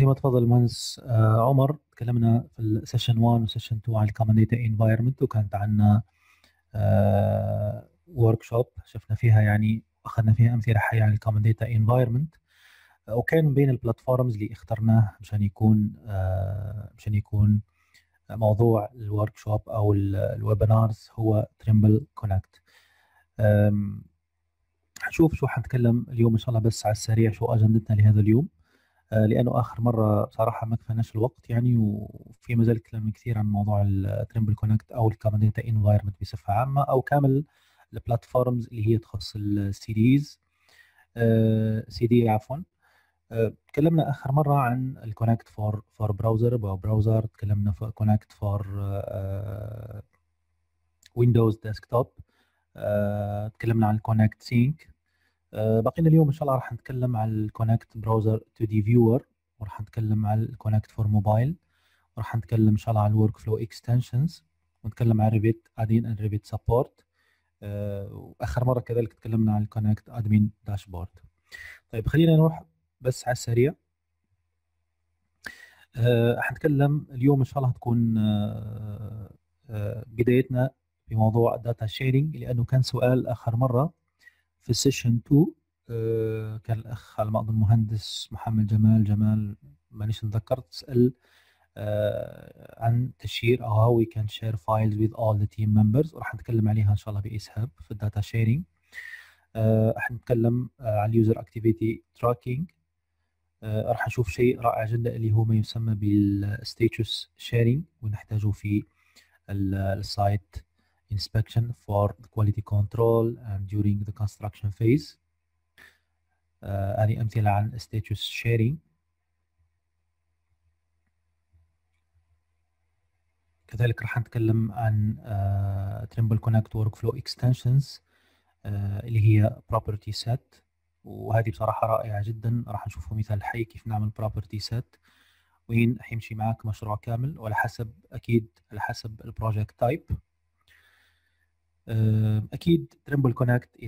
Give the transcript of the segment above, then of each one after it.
زي ما تفضل المهندس عمر، تكلمنا في السيشن 1 وسيشن 2 عن الكومن داتا انفايرمنت، وكانت عندنا ورك شوب شفنا فيها يعني اخذنا فيها امثله حيه عن الكومن داتا انفايرمنت. وكان بين البلاتفورمز اللي اخترناه مشان يكون موضوع الورك شوب او الويبينارز هو تريمبل كونكت. حنشوف شو حنتكلم اليوم ان شاء الله، بس على السريع شو اجندتنا لهذا اليوم، لانه اخر مره بصراحه ما كفاناش الوقت يعني، وفي مازال كلام كثير عن موضوع التريمبل كونكت او الكومن داتا انفايرمنت بصفه عامه، او كامل البلاتفورمز اللي هي تخص السي ديز سي دي عفوا. تكلمنا اخر مره عن الكونكت فور براوزر او براوزر، تكلمنا في كونكت فور ويندوز ديسكتوب، تكلمنا عن الكونكت سينك. بقينا اليوم ان شاء الله راح نتكلم عن الكونكت براوزر تو دي فيور، وراح نتكلم عن الكونكت فور موبايل، وراح نتكلم ان شاء الله عن الورك فلو اكستنشنز، ونتكلم عن ريفيت ادين اند ريفيت سبورت. واخر مره كذلك تكلمنا عن الكونكت ادمين داشبورد. طيب خلينا نروح بس على السريع. حنتكلم اليوم ان شاء الله تكون بدايتنا بموضوع الداتا شيرنج، لانه كان سؤال اخر مره في السيشن 2. كان الاخ على ما اظن مهندس محمد جمال مانيش نتذكر، تسال عن تشير او how we can share files with all the team members، وراح نتكلم عليها ان شاء الله باسهاب في الداتا شيرنج. راح نتكلم عن اليوزر اكتيفيتي تراكينج. راح نشوف شيء رائع جدا اللي هو ما يسمى بالستاتوس شيرنج، ونحتاجه في السايت inspection for the quality control and during the construction phase. هذه أمثلة عن status sharing. كذلك راح نتكلم عن Trimble Connect Workflow Extensions اللي هي Property Set، وهذه بصراحة رائعة جدا. راح نشوفه مثال حي كيف نعمل Property Set، وين حيمشي معك مشروع كامل، وعلى حسب أكيد على حسب البروجكت تايب. أكيد Trimble Connect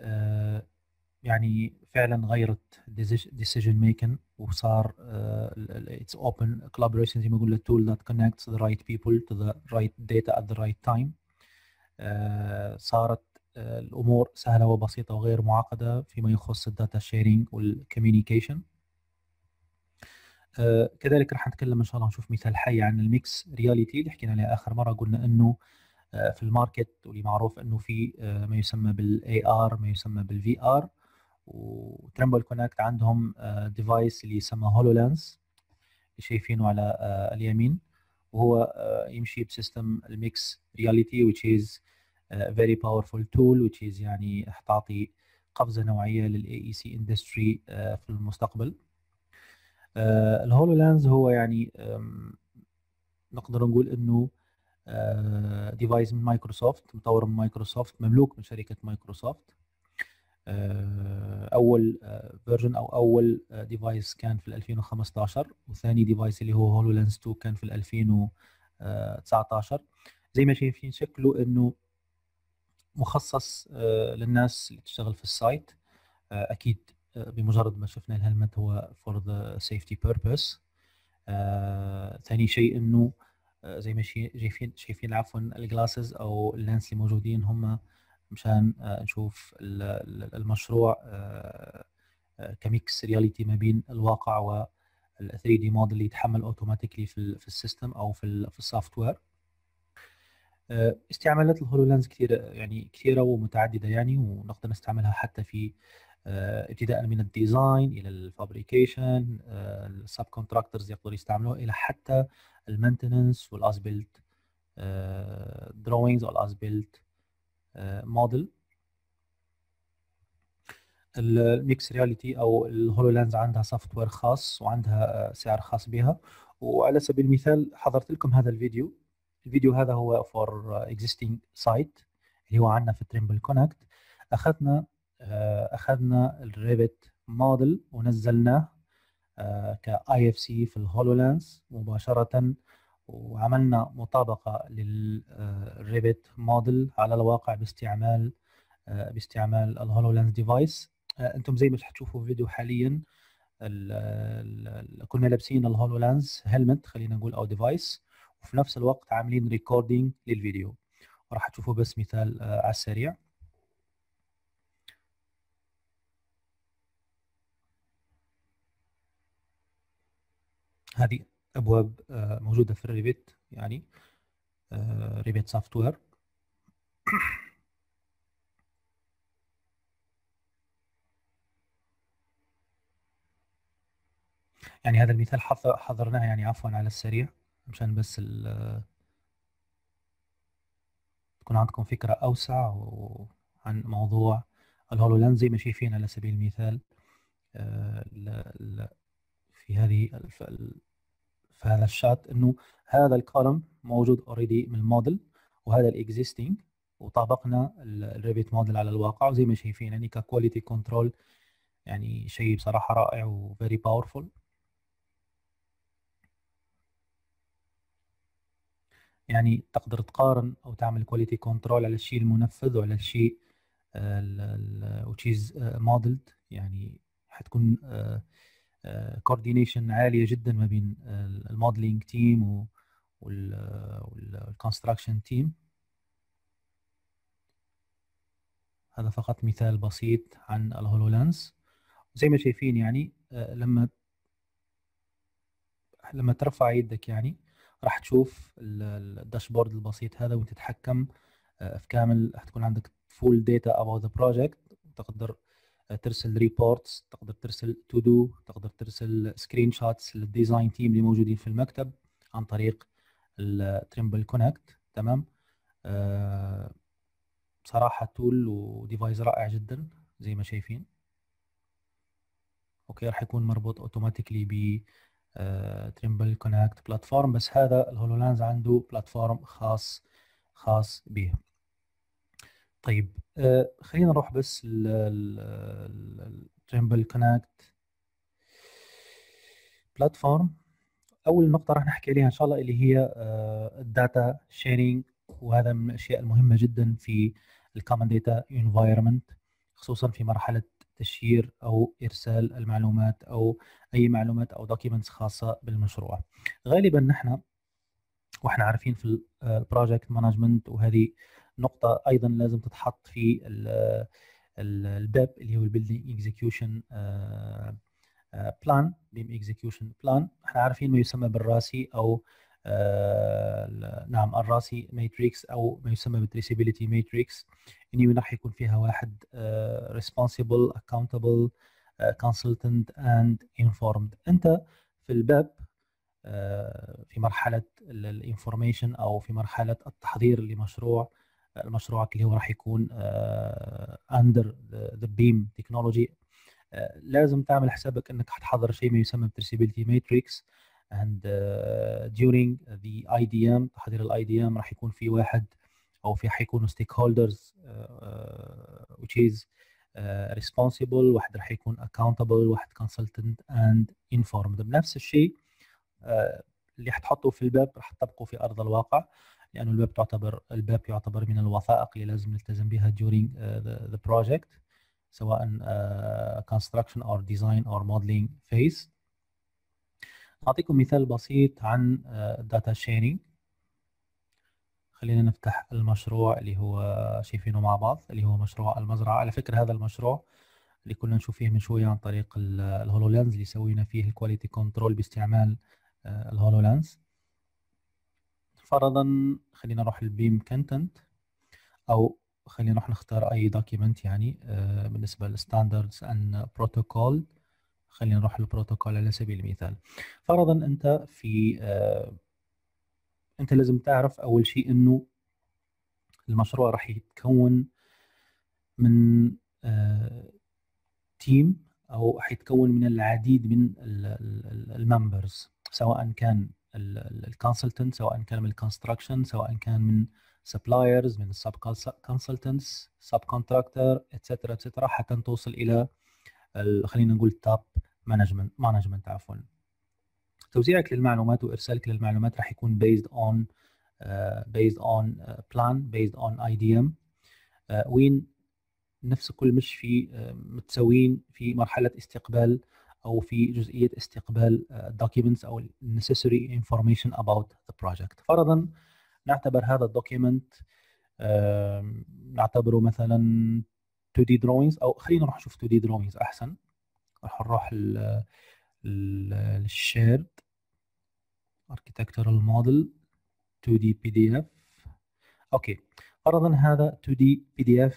يعني فعلا غيرت decision making، وصار it's open collaboration زي ما قلنا tool that connects the right people to the right data at the right time. صارت الأمور سهلة وبسيطة وغير معقدة فيما يخص الداتا شيرينج والكوميونيكيشن. كذلك راح نتكلم إن شاء الله نشوف مثال حي عن الميكس رياليتي اللي حكينا عليه آخر مرة. قلنا إنه في الماركت واللي معروف إنه في ما يسمى بالاي ار، ما يسمى بالفي ار، وترمبل كونكت عندهم ديفايس اللي يسمى هولو لانس اللي شايفينه على اليمين، وهو يمشي بسيستم الميكس رياليتي which is very powerful tool which is يعني تعطي قفزة نوعية للاي اي سي اندستري في المستقبل. الهولو لانس هو يعني نقدر نقول انه ديفايس من مايكروسوفت، مطور من مايكروسوفت، مملوك من شركة مايكروسوفت. اول فيرجن او اول ديفايس كان في 2015، وثاني ديفايس اللي هو هولو لانس 2 كان في 2019. زي ما شايفين شكله انه مخصص للناس اللي تشتغل في السايت. اكيد بمجرد ما شفنا الهلمت هو for the safety purpose. ثاني شيء انه زي ما شايفين عفوا الجلاسز او اللينس اللي موجودين هم مشان نشوف المشروع كميكس رياليتي ما بين الواقع وال 3 دي موديل اللي يتحمل اوتوماتيكلي في السيستم او في السوفت وير. استعمالات الهولولينز كثيره ومتعدده يعني، ونقدر نستعملها حتى في ابتداء من الديزاين الى الفابريكيشن. السب كونتراكتورز يقدروا يستعملوها الى حتى المينتننس والاز بيلت دروينجز او الاز بيلت موديل. الميكس رياليتي او الهولولينز عندها سوفت وير خاص وعندها سعر خاص بها. وعلى سبيل المثال حضرت لكم هذا الفيديو هذا هو فور اكزيستنج سايت اللي هو عندنا في تريمبل كونكت. اخذنا الريفت موديل ونزلناه كاي اف سي في الهولولينز مباشره، وعملنا مطابقه للريفت موديل على الواقع باستعمال الهولولينز ديفايس. انتم زي ما حتشوفوا في الفيديو حاليا كنا لابسين الهولو لانز هيلمت خلينا نقول او ديفايس، وفي نفس الوقت عاملين ريكوردينج للفيديو. راح تشوفوا بس مثال على السريع. هذه ابواب موجوده في الريفيت، يعني ريفيت سوفت وير. يعني هذا المثال حضرناه يعني عفوا على السريع مشان بس تكون عندكم فكرة أوسع عن موضوع الهولو لانز. زي ما شايفين على سبيل المثال في في هذا الشات انه هذا الكولم موجود اوريدي من الموديل، وهذا الاكزيستنج، وطابقنا الريفيت موديل على الواقع. وزي ما شايفين يعني ككواليتي كنترول يعني شيء بصراحة رائع وفيري باورفول. يعني تقدر تقارن او تعمل كواليتي كنترول على الشيء المنفذ وعلى الشيء وتشيز موديلد. يعني حتكون كوردينيشن عالية جدا ما بين الموديلينج تيم والكونستراكشن تيم. هذا فقط مثال بسيط عن الهولولانس. زي ما شايفين يعني لما ترفع يدك يعني راح تشوف الداشبورد البسيط هذا، وانت تتحكم في كامل. هتكون عندك فول داتا about the project. تقدر ترسل ريبورتس، تقدر ترسل تو دو، تقدر ترسل سكرين شوتس للديزاين تيم اللي موجودين في المكتب عن طريق التريمبل كونكت. تمام. بصراحة تول وديفايس رائع جدا زي ما شايفين. اوكي، راح يكون مربوط اوتوماتيكلي ب تريمبل كونكت بلاتفورم، بس هذا الهولولانز عنده بلاتفورم خاص به. طيب خلينا نروح بس التريمبل كونكت بلاتفورم. اول نقطه راح نحكي عليها ان شاء الله اللي هي الداتا شيرنج، وهذا من الاشياء المهمه جدا في الكومن داتا انفايرمنت، خصوصا في مرحله تشيير او ارسال المعلومات او اي معلومات او دوكيومنتس خاصه بالمشروع. غالبا نحن واحنا عارفين في البروجكت مانجمنت، وهذه نقطه ايضا لازم تتحط في الباب اللي هو البيلدينج اكزيكيوشن بلان، بيم اكزيكيوشن بلان. احنا عارفين ما يسمى بالراسي او نعم الراسي ماتريكس، او ما يسمى بالتريسيبيليتي ماتريكس. اني راح يكون فيها واحد responsible accountable consultant and informed. انت في الباب في مرحله الانفورميشن او في مرحله التحضير لمشروع مشروعك اللي هو راح يكون under the beam technology. لازم تعمل حسابك انك حتحضر شيء ما يسمى بالتريسيبيليتي ماتريكس. and during the IDM، تحضير الاي دي ام، راح يكون في واحد او في حيكونوا ستيك هولدرز which is responsible، واحد راح يكون accountable، واحد consultant and informed. بنفس الشيء اللي حتحطه في الباب راح تطبقه في ارض الواقع، لانه الباب يعتبر من الوثائق اللي لازم نلتزم بها during the project، سواء construction or design or modeling phase. أعطيكم مثال بسيط عن data sharing. خلينا نفتح المشروع اللي هو شايفينه مع بعض، اللي هو مشروع المزرعة. على فكرة هذا المشروع اللي كنا نشوف فيه من شوية عن طريق الهولولانز اللي سوينا فيه الكواليتي كنترول باستعمال الهولولانز. فرضا خلينا نروح البيم كونتنت، أو خلينا نروح نختار أي دوكيمنت يعني بالنسبة للستاندردز أند بروتوكول. خلينا نروح للبروتوكول على سبيل المثال. فرضا انت لازم تعرف اول شيء انه المشروع راح يتكون من تيم، او حيتكون من العديد من الممبرز، سواء كان الكونسلتنت، سواء كان من الكونستراكشن، سواء كان من سبلايرز، من السب كونسلتنتس، سب كونتراكتور، اتسترا اتسترا، حتى توصل الى خلينا نقول توب مانجمنت عفوا. توزيعك للمعلومات وارسالك للمعلومات راح يكون based on plan based on IDM، وين نفس كل مش في متساويين في مرحله استقبال او في جزئيه استقبال documents او necessary information about the project. فرضا نعتبر هذا الدوكيمنت نعتبره مثلا 2D drawings، او خلينا نروح نشوف 2D drawings احسن. راح نروح للشيرد architectural model 2D PDF. اوكي، فرضا هذا 2D PDF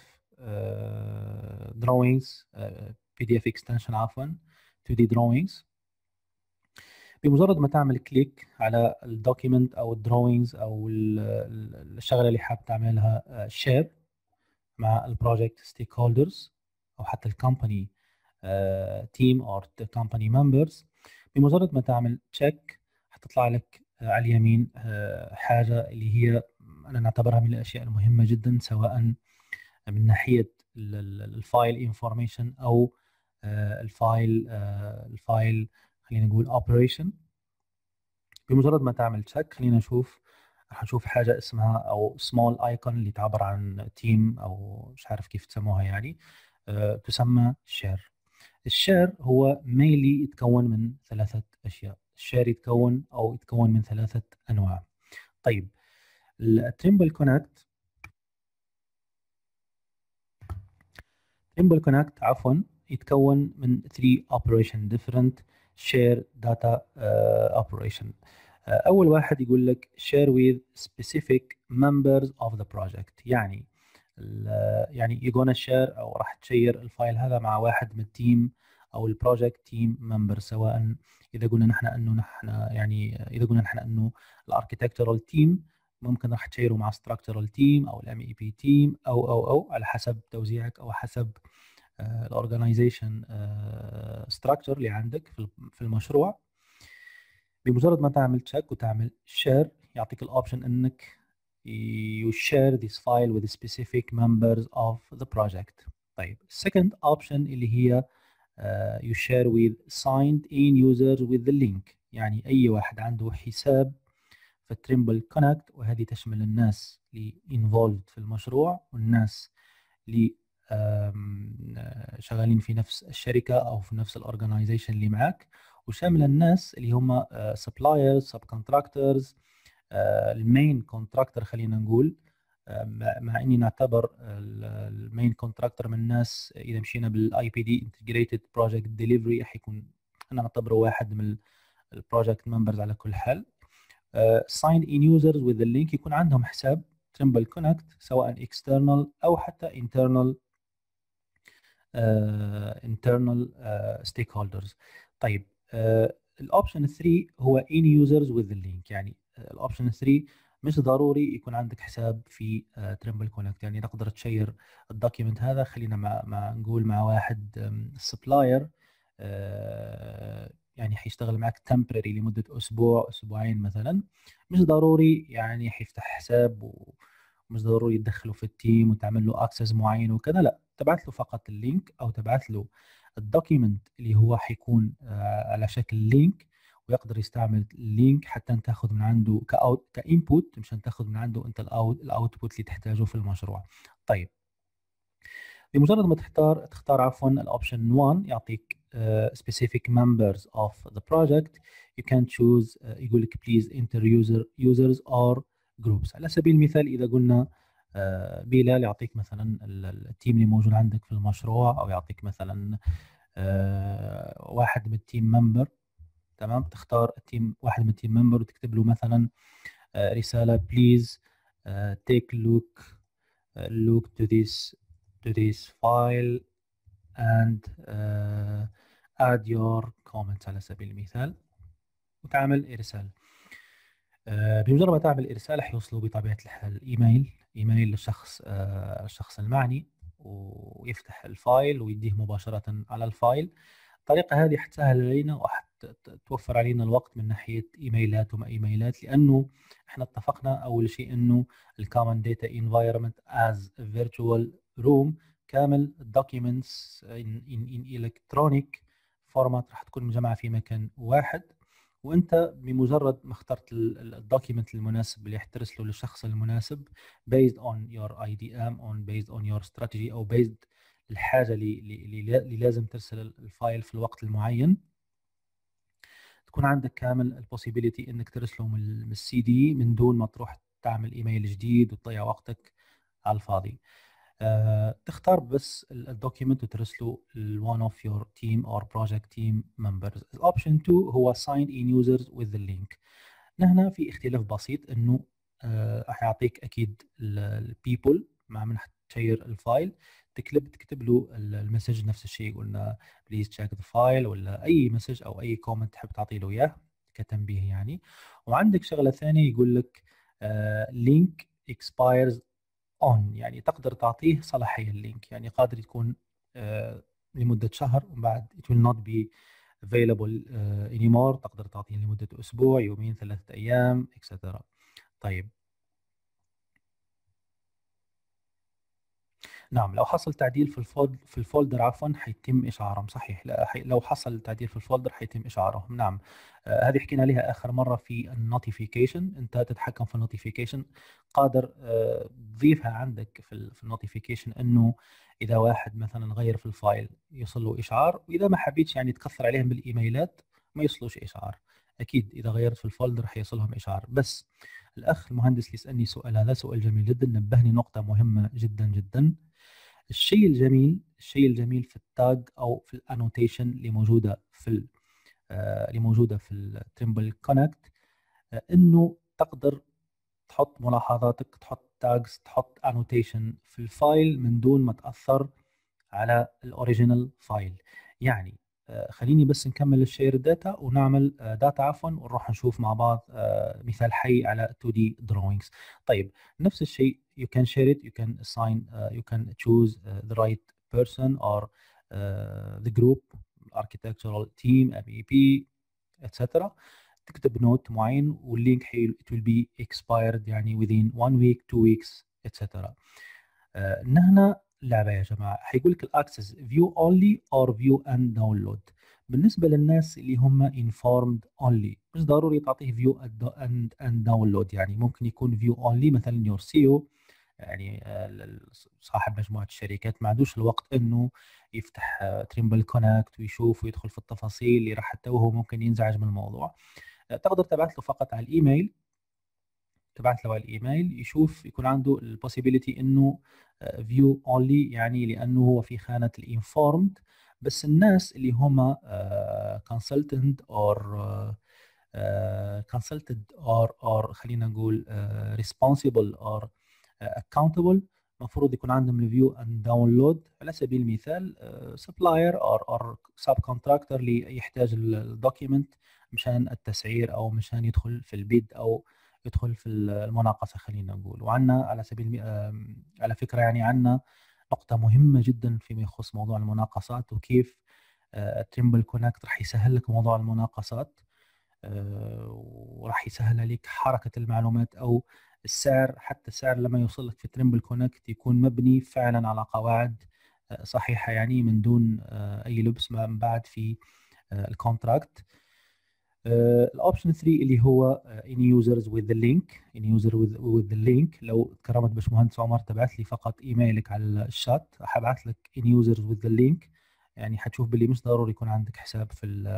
drawings PDF extension عفوا 2D drawings. بمجرد ما تعمل كليك على الدوكيمنت او الدروينجز او الشغله اللي حاب تعملها شير مع البروجكت ستيك هولدرز او حتى الكومباني تيم او كومباني ممبرز، بمجرد ما تعمل تشيك حتطلع لك على اليمين حاجه اللي هي انا نعتبرها من الاشياء المهمه جدا، سواء من ناحيه الفايل انفورميشن او الفايل خلينا نقول اوبريشن. بمجرد ما تعمل تشيك خلينا نشوف، راح نشوف حاجه اسمها او سمول ايكون اللي تعبر عن تيم او مش عارف كيف تسموها يعني، تسمى شير. الشير هو مينلي يتكون من ثلاثه اشياء. الشير يتكون من ثلاثه انواع. طيب التريمبل كونكت عفوا يتكون من 3 operation different share data operation. اول واحد يقول لك share with specific members of the project، يعني you're gonna share او راح تشير الفايل هذا مع واحد من التيم او البروجكت تيم ممبر، سواء اذا قلنا نحن انه الاركتكتورال تيم ممكن راح تشيره مع structural تيم او الام اي بي تيم او على حسب توزيعك او حسب الاورجنايزيشن ستراكشر اللي عندك في المشروع. بمجرد ما تعمل تشيك وتعمل شير يعطيك الاوبشن انك you share this file with specific members of the project. طيب second option اللي هي you share with signed in users with the link، يعني اي واحد عنده حساب في تريمبل كونكت، وهذه تشمل الناس اللي involved في المشروع والناس اللي شغالين في نفس الشركه او في نفس الاورجنايزيشن اللي معك، وشامل الناس اللي هم سبلايرز سب كونتراكتورز المين كونتراكتور. خلينا نقول مع اني نعتبر المين كونتراكتور من الناس، اذا مشينا بالاي بي دي انتجريتد بروجكت ديليفري راح يكون انا نعتبره واحد من البروجكت ممبرز على كل حال. sign in users with the link يكون عندهم حساب تريمبل كونكت سواء external او حتى internal stakeholders. طيب الاوبشن 3 هو in users with the link، يعني الاوبشن 3 مش ضروري يكون عندك حساب في تريمبل كونكت، يعني تقدر تشير الدوكيمنت هذا. خلينا نقول مع واحد سبلاير يعني حيشتغل معك temporary لمدة أسبوع أسبوعين مثلا، مش ضروري يعني حيفتح حساب ومش ضروري يدخله في التيم وتعمل له اكسس معين وكذا، لا تبعت له فقط اللينك او تبعت له الدوكيمنت اللي هو حيكون على شكل لينك، ويقدر يستعمل اللينك حتى انت تاخذ من عنده كانبوت مشان تاخذ من عنده انت الاوتبوت اللي تحتاجه في المشروع. طيب بمجرد ما تختار عفوا الاوبشن 1 يعطيك specific members of the project you can choose يقول لك please enter users or groups. على سبيل المثال اذا قلنا بلال يعطيك مثلا التيم اللي موجود عندك في المشروع، او يعطيك مثلا واحد من التيم ممبر، تمام؟ تختار واحد من التيم ممبر وتكتب له مثلا رسالة please take look to this file and add your comments على سبيل المثال، وتعمل إرسال. بمجرد ما تعمل إرسال حيوصلوا بطبيعة الحال إيميل للشخص المعني، ويفتح الفايل ويديه مباشرة على الفايل. الطريقة هذه حتسهل علينا وحتوفر علينا الوقت من ناحية إيميلات وما إيميلات، لأنه إحنا اتفقنا أول شيء إنه الكومن داتا environment as a virtual room كامل documents in electronic format راح تكون مجمعة في مكان واحد، وانت بمجرد ما اخترت الدوكيمنت المناسب اللي يحترس له للشخص المناسب based on your IDM based on your strategy او based الحاجه اللي لازم ترسل الفايل في الوقت المعين، تكون عندك كامل البوسيبيليتي انك ترسله من السي دي من دون ما تروح تعمل ايميل جديد وتضيع وقتك على الفاضي. تختار بس الدوكيمنت وترسله ل one of your team or project team members. option 2 هو sign in users with the link. هنا في اختلاف بسيط انه راح يعطيك اكيد البيبل مع من حتشير الفايل، تكتب له المسج نفس الشيء، قلنا بليز تشيك ذا فايل ولا اي مسج او اي كومنت تحب تعطي له اياه كتنبيه يعني. وعندك شغله ثانيه يقول لك لينك اكسبايرز اون، يعني تقدر تعطيه صلاحيه اللينك، يعني قادر يكون لمده شهر ومن بعد it will not be available anymore، تقدر تعطيه لمده اسبوع، يومين، 3 ايام etc. طيب نعم، لو حصل تعديل في الفولدر عفوا حيتم اشعارهم، صحيح. لا لو حصل تعديل في الفولدر حيتم اشعارهم، نعم. هذه حكينا عليها اخر مره في النوتيفيكيشن، انت تتحكم في النوتيفيكيشن، قادر تضيفها عندك في النوتيفيكيشن انه اذا واحد مثلا غير في الفايل يوصل له اشعار، واذا ما حبيتش يعني تكثر عليهم بالايميلات ما يوصلوش اشعار. اكيد اذا غيرت في الفولدر حيوصلهم اشعار. بس الاخ المهندس اللي يسالني سؤال، هذا سؤال جميل جدا، نبهني نقطه مهمه جدا جدا. الشيء الجميل في التاج او في الانوتيشن اللي موجوده في التريمبل كونكت، انه تقدر تحط ملاحظاتك، تحط تاجز، تحط انوتيشن في الفايل من دون ما تاثر على الاوريجينال فايل. يعني خليني بس نكمل الشير داتا ونعمل داتا عفوا، ونروح نشوف مع بعض مثال حي على 2D drawings. طيب نفس الشيء you can share it, you can assign, you can choose the right person or the group, architectural team, MEP etc. تكتب نوت معين واللينك it will be expired يعني within 1 week 2 weeks etc. هنا لعبه يا جماعه، حيقول لك الاكسس فيو اونلي اور فيو اند داونلود. بالنسبه للناس اللي هم انفورمد اونلي مش ضروري تعطيه فيو اند داونلود، يعني ممكن يكون فيو اونلي مثلا يور سي او، يعني صاحب مجموعه الشركات ما عندوش الوقت انه يفتح تريمبل كونكت ويشوف ويدخل في التفاصيل اللي راح تتوهه، ممكن ينزعج من الموضوع. تقدر تبعث له فقط على الايميل، تبعت له على الايميل يشوف، يكون عنده البوسيبيليتي انه فيو اونلي، يعني لانه هو في خانه الانفورمد. بس الناس اللي هم كونسلتنت اور كونسلتد اور خلينا نقول ريسبونسبل اور اكاونتبل، المفروض يكون عندهم الفيو اند داونلود. على سبيل المثال سبلاير اور سب كونتراكتور اللي يحتاج الدوكيمنت مشان التسعير او مشان يدخل في البيد او يدخل في المناقصه خلينا نقول. وعندنا على سبيل على فكره يعني عندنا نقطه مهمه جدا فيما يخص موضوع المناقصات، وكيف تريمبل كونكت راح يسهل لك موضوع المناقصات، وراح يسهل عليك حركه المعلومات او السعر. حتى السعر لما يوصل لك في تريمبل كونكت يكون مبني فعلا على قواعد صحيحه، يعني من دون اي لبس من بعد في الكونتراكت. الاوبشن 3 اللي هو in users with the link، in user with the link. لو كرمت باشمهندس عمر تبعت لي فقط ايميلك على الشات، حبعت لك in users with the link، يعني حتشوف باللي مش ضروري يكون عندك حساب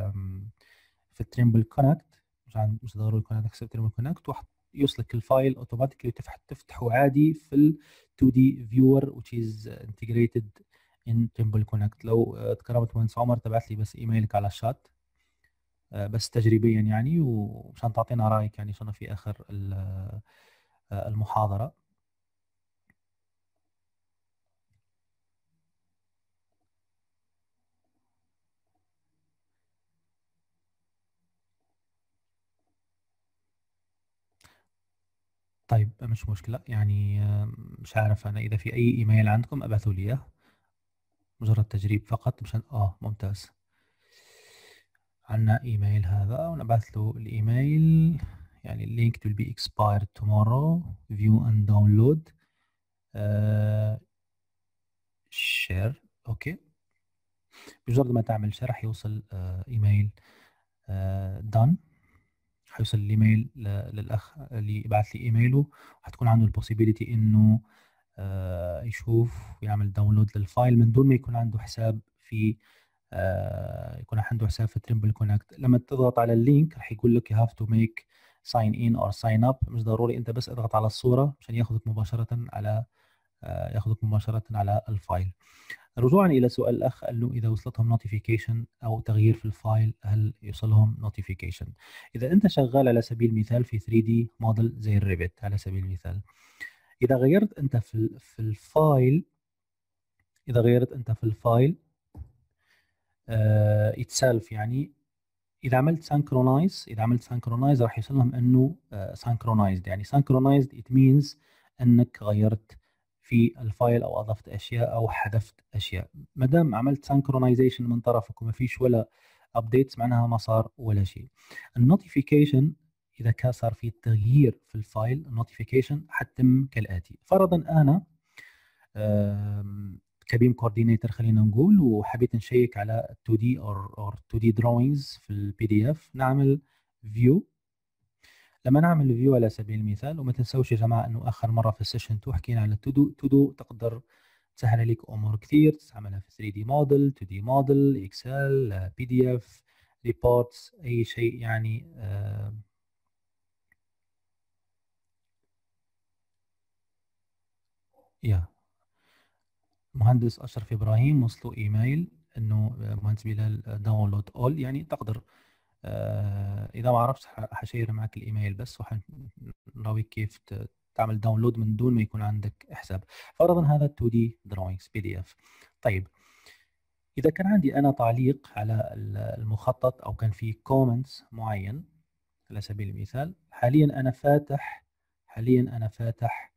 في التريمبل كونكت، مش ضروري يكون عندك حساب تريمبل كونكت، يوصلك الفايل اوتوماتيكلي وتفتحه عادي في ال 2D viewer which is integrated in Trimble Connect. لو تكرمت مهندس عمر تبعت لي بس ايميلك على الشات بس تجريبيا يعني، ومشان تعطينا رايك يعني شنو في اخر المحاضره. طيب مش مشكله يعني، مش عارف انا اذا في اي ايميل عندكم ابعثوا لي اياه، مجرد تجريب فقط مشان ممتاز. عندنا ايميل هذا ونبعث له الايميل، يعني اللينك will be expired tomorrow view and download share. اوكي، بمجرد ما تعمل شير راح يوصل ايميل done، حيوصل الايميل للاخ اللي يبعث لي ايميله، وحتكون عنده البوسيبيليتي انه يشوف ويعمل داونلود للفايل من دون ما يكون عنده حساب في يكون عنده حساب في تريمبل كونكت. لما تضغط على اللينك راح يقول لك you have to make sign in or sign up. مش ضروري، انت بس اضغط على الصورة عشان ياخذك مباشرة على الفايل. رجوعا إلى سؤال الأخ، أنه إذا وصلتهم نوتيفيكيشن أو تغيير في الفايل هل يوصلهم نوتيفيكيشن؟ إذا أنت شغال على سبيل المثال في 3D موديل زي الريفت على سبيل المثال، إذا غيرت أنت في الفايل، إذا غيرت أنت في الفايل itself، يعني إذا عملت سانكرونايز، راح يوصلهم أنه سانكرونايزد. يعني سانكرونايزد it means أنك غيرت في الفايل او اضفت اشياء او حذفت اشياء. ما دام عملت سانكرونايزيشن من طرفك وما فيش ولا ابديتس، معناها ما صار ولا شيء. النوتيفيكيشن اذا كان صار في تغيير في الفايل، النوتيفيكيشن حتتم كالاتي. فرضا انا كبيم كوردينيتور خلينا نقول، وحبيت نشيك على 2D or 2D drawings في البي دي اف، نعمل فيو. لما نعمل فيو على سبيل المثال، وما تنسوش يا جماعه انه اخر مره في السيشن 2 حكينا على تو دو تقدر تسهل عليك امور كثير، تستعملها في 3 دي موديل، 2 دي موديل، اكسل، بي دي اف، ريبورتس، اي شيء يعني. يا مهندس اشرف ابراهيم وصلوا ايميل انه مهندس بلال داونلود اول، يعني تقدر اذا ما عرفت حشير معك الايميل بس، وحنراويك كيف تعمل داونلود من دون ما يكون عندك حساب. فرضا هذا 2D drawings PDF. طيب اذا كان عندي انا تعليق على المخطط او كان في كومنتس معين على سبيل المثال، حاليا انا فاتح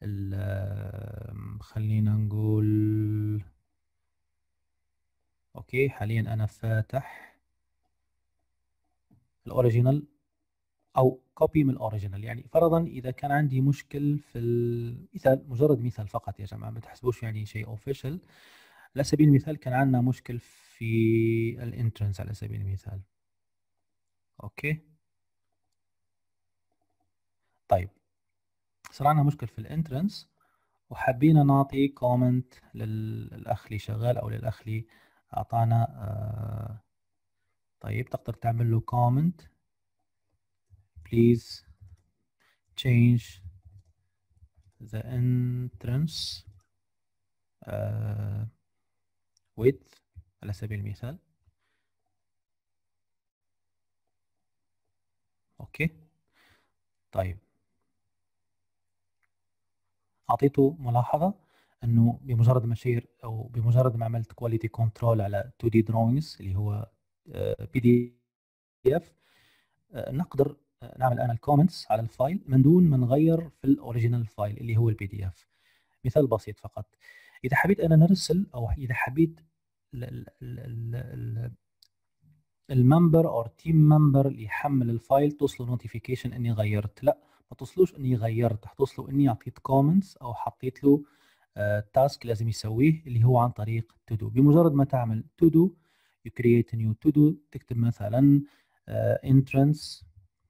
خلينا نقول اوكي، حاليا انا فاتح الاوريجينال او كوبي من الاوريجينال. يعني فرضا اذا كان عندي مشكل في المثال، مجرد مثال فقط يا جماعه، ما تحسبوش يعني شيء اوفيشال. على سبيل المثال كان عندنا مشكل في الانترنس على سبيل المثال. اوكي طيب، صار عندنا مشكل في الانترنس وحبينا نعطي كومنت للاخ اللي شغال او للاخ اللي اعطانا طيب تقدر تعمل له كومنت please change the entrance width على سبيل المثال. اوكي طيب، اعطيته ملاحظه انه بمجرد ما شير او بمجرد ما عملت كواليتي كنترول على 2 دي دروينجز اللي هو بي دي اف، نقدر نعمل الان الكومنتس على الفايل من دون ما نغير في الاوريجينال فايل اللي هو البي دي اف. مثال بسيط فقط، اذا حبيت انا نرسل او اذا حبيت الممبر او تيم ممبر اللي يحمل الفايل توصله نوتيفيكيشن اني غيرت، لا ما توصلوش اني غيرت، حتوصله اني اعطيت كومنتس او حطيت له تاسك لازم يسويه اللي هو عن طريق تو دو. بمجرد ما تعمل تو دو you create a new to do، تكتب مثلا entrance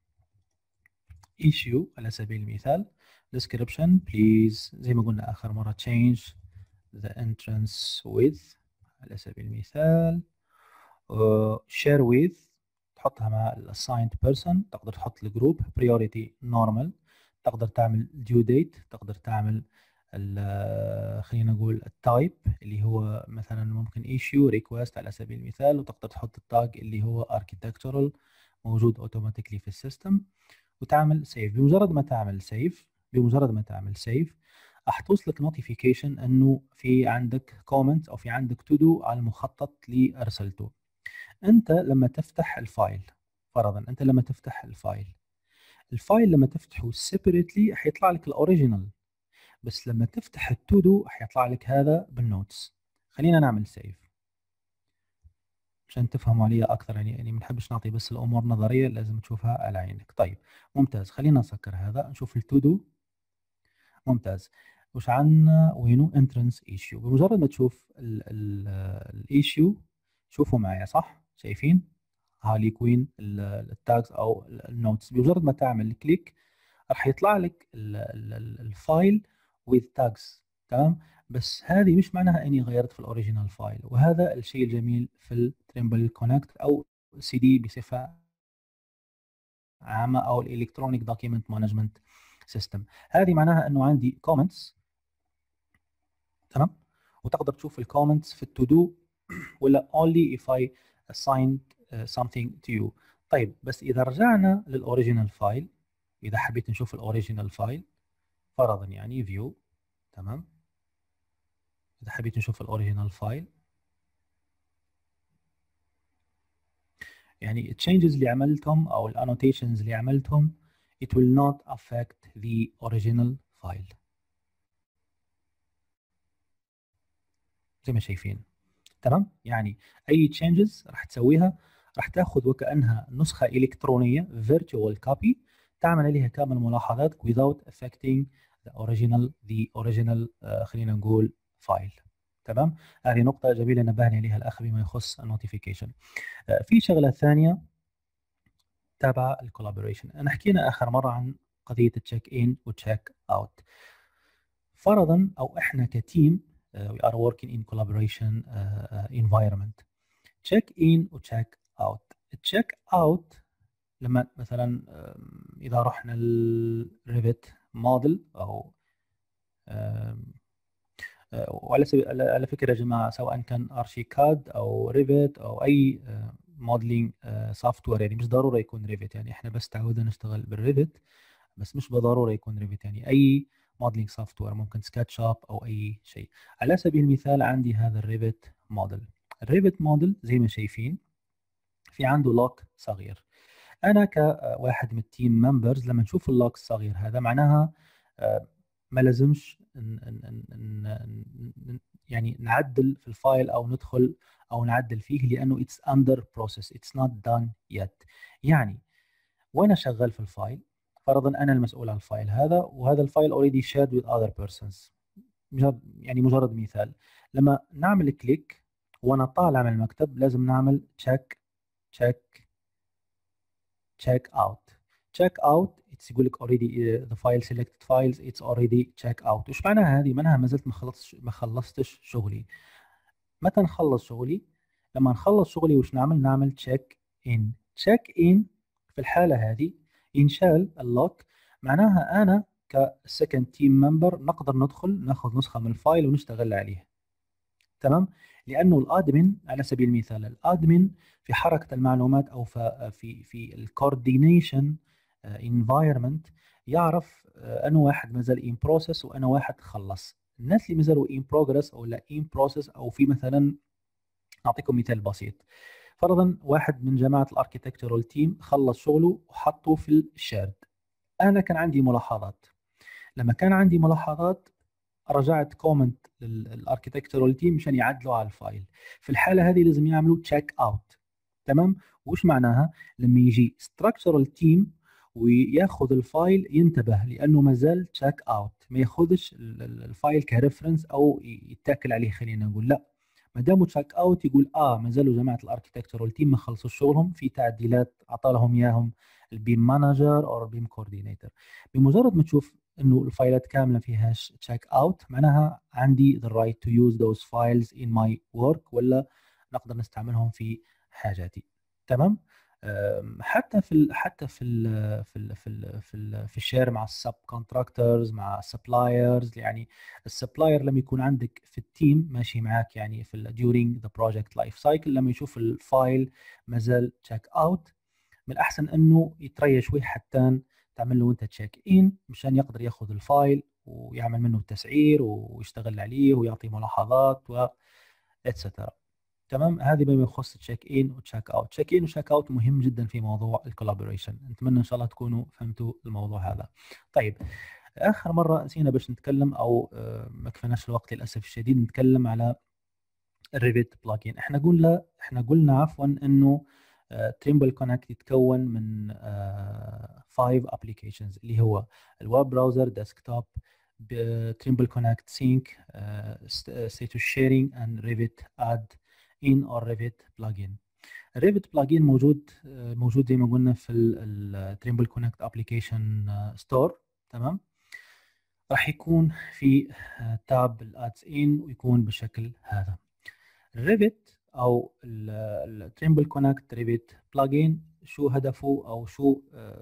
issue على سبيل المثال، description please زي ما قلنا آخر مرة change the entrance with على سبيل المثال، share with تحطها مع ال assigned person، تقدر تحط الجروب priority normal، تقدر تعمل due date، تقدر تعمل خلينا نقول التايب اللي هو مثلا ممكن issue request على سبيل المثال، وتقدر تحط التاج اللي هو architectural موجود اوتوماتيكلي في السيستم، وتعمل سيف. بمجرد ما تعمل سيف راح توصلك نوتيفيكيشن انه في عندك كومنت او في عندك تو دو على المخطط اللي ارسلته. انت لما تفتح الفايل، فرضا انت لما تفتح الفايل لما تفتحه سيبريتلي حيطلع لك الاوريجينال، بس لما تفتح التو دو حيطلع لك هذا بالنوتس. خلينا نعمل سيف عشان تفهموا عليها اكثر، يعني ما نحبش نعطي بس الامور نظريه، لازم تشوفها على عينك. طيب ممتاز، خلينا نسكر هذا نشوف التو دو. ممتاز، وش عندنا وينو انترنس ايشيو. بمجرد ما تشوف الايشيو، شوفوا معايا صح، شايفين هالي كوين التاجز او النوتس، بمجرد ما تعمل كليك راح يطلع لك الفايل with tags. تمام. بس هذه مش معناها اني غيرت في الاوريجينال فايل، وهذا الشيء الجميل في التريمبل كونكت او سي دي بصفه عامه، او الالكترونيك دوكيمنت مانجمنت سيستم. هذه معناها انه عندي كومنتس، تمام، وتقدر تشوف الكومنتس في التو دو ولا only if I assigned something to you. طيب بس اذا رجعنا للاوريجينال فايل، اذا حبيت نشوف الاوريجينال فايل فرضا يعني فيو، تمام، اذا حبيت نشوف الاوريجينال فايل يعني التشينجز اللي عملتهم او الانوتيشنز اللي عملتهم it will not affect the original file زي ما شايفين. تمام، يعني اي تشينجز راح تسويها راح تاخذ وكانها نسخه الكترونيه virtual copy، تعمل عليها كامل ملاحظاتك without affecting the original خلينا نقول فايل. تمام، هذه نقطه جميله نبهني عليها الاخ بما يخص النوتيفيكيشن. في شغله ثانيه تابع الكولابوريشن. انا حكينا اخر مره عن قضيه التشيك ان وتشيك اوت. فرضا او احنا كتيم we are working in collaboration environment. تشيك ان وتشيك اوت. التشيك اوت لما مثلا اذا رحنا الريفت موديل او وعلى على فكره يا جماعه، سواء كان ارشيكاد او ريفت او اي موديلنج سوفت وير، يعني مش ضروري يكون ريفت، يعني احنا بس تعودنا نشتغل بالريفت، بس مش بالضروره يكون ريفت، يعني اي موديلنج سوفت وير ممكن سكتش اب او اي شيء. على سبيل المثال عندي هذا الريفت موديل. الريفت موديل زي ما شايفين في عنده لوك صغير. انا كواحد من التيم ممبرز لما نشوف اللوك الصغير هذا معناها ما لازمش يعني نعدل في الفايل او ندخل او نعدل فيه، لانه it's under process it's not done yet. يعني وانا شغال في الفايل، فرضا انا المسؤول عن الفايل هذا، وهذا الفايل already shared with other persons، مجرد مثال، لما نعمل كليك وانا طالع من المكتب لازم نعمل تشيك check out. check out it's يقول لك already the file selected files it's already check out. وش معناها هذه؟ معناها ما زلت ما خلصتش شغلي. متى نخلص شغلي؟ لما نخلص شغلي وش نعمل؟ نعمل check in. check in في الحالة هذه انشال اللوك، معناها أنا كسكند تيم ممبر نقدر ندخل ناخذ نسخة من الفايل ونشتغل عليه. تمام، لانه الادمن على سبيل المثال الادمن في حركه المعلومات او في الكوردينيشن انفايرمنت يعرف انه واحد ما زال ان بروسيس وانا واحد خلص. الناس اللي ما زالوا ان بروجرس او لا ان بروسيس او في مثلا، اعطيكم مثال بسيط، فرضا واحد من جماعه الاركيتكتورال تيم خلص شغله وحطه في الشارد، انا كان عندي ملاحظات، لما كان عندي ملاحظات رجعت كومنت للاركتكتورال تيم مشان يعدلوا على الفايل. في الحاله هذه لازم يعملوا تشيك اوت. تمام، وش معناها؟ لما يجي structural تيم وياخذ الفايل ينتبه لانه ما زال تشيك اوت، ما ياخذش الفايل كريفرنس او يتاكل عليه، خلينا نقول لا، ما دامه تشيك اوت يقول ما زالوا جماعه الاركتكتورال تيم ما خلصوا شغلهم، في تعديلات عطى لهم اياهم البيم مانجر او البيم كوردينيتور. بمجرد ما تشوف انه الفايلات كامله فيهاش تشيك اوت معناها عندي the right to use those files in my work، ولا نقدر نستعملهم في حاجاتي. تمام، حتى في الشير مع السب كونتراكتورز مع السبلايرز، يعني السبلاير لما يكون عندك في التيم ماشي معاك يعني في during the project life cycle، لما يشوف الفايل ما زال تشيك اوت من الاحسن انه يتريى شوي حتى تعمل له انت تشيك ان مشان يقدر ياخذ الفايل ويعمل منه تسعير ويشتغل عليه ويعطي ملاحظات و اتسترا. تمام، هذه بما يخص تشيك ان وتشيك اوت. تشيك ان وتشيك اوت مهم جدا في موضوع الكولابوريشن، نتمنى ان شاء الله تكونوا فهمتوا الموضوع هذا. طيب اخر مره نسينا باش نتكلم او ما كفناش الوقت للاسف الشديد نتكلم على الريفيت بلجين. احنا قلنا عفوا انه تريمبل كونكت يتكون من 5 ابلكيشنز اللي هو الويب براوزر، ديسكتوب، تريمبل كونكت سينك، ستاتوس شيرنج اند ريفيت اد ان اور ريفيت بلجين. الريفيت بلجين موجود زي ما قلنا في التريمبل كونكت ابلكيشن ستور. تمام، راح يكون في تاب الادز ان ويكون بالشكل هذا. الريفت او التريمبل كونكت ريفت بلجين، شو هدفه او شو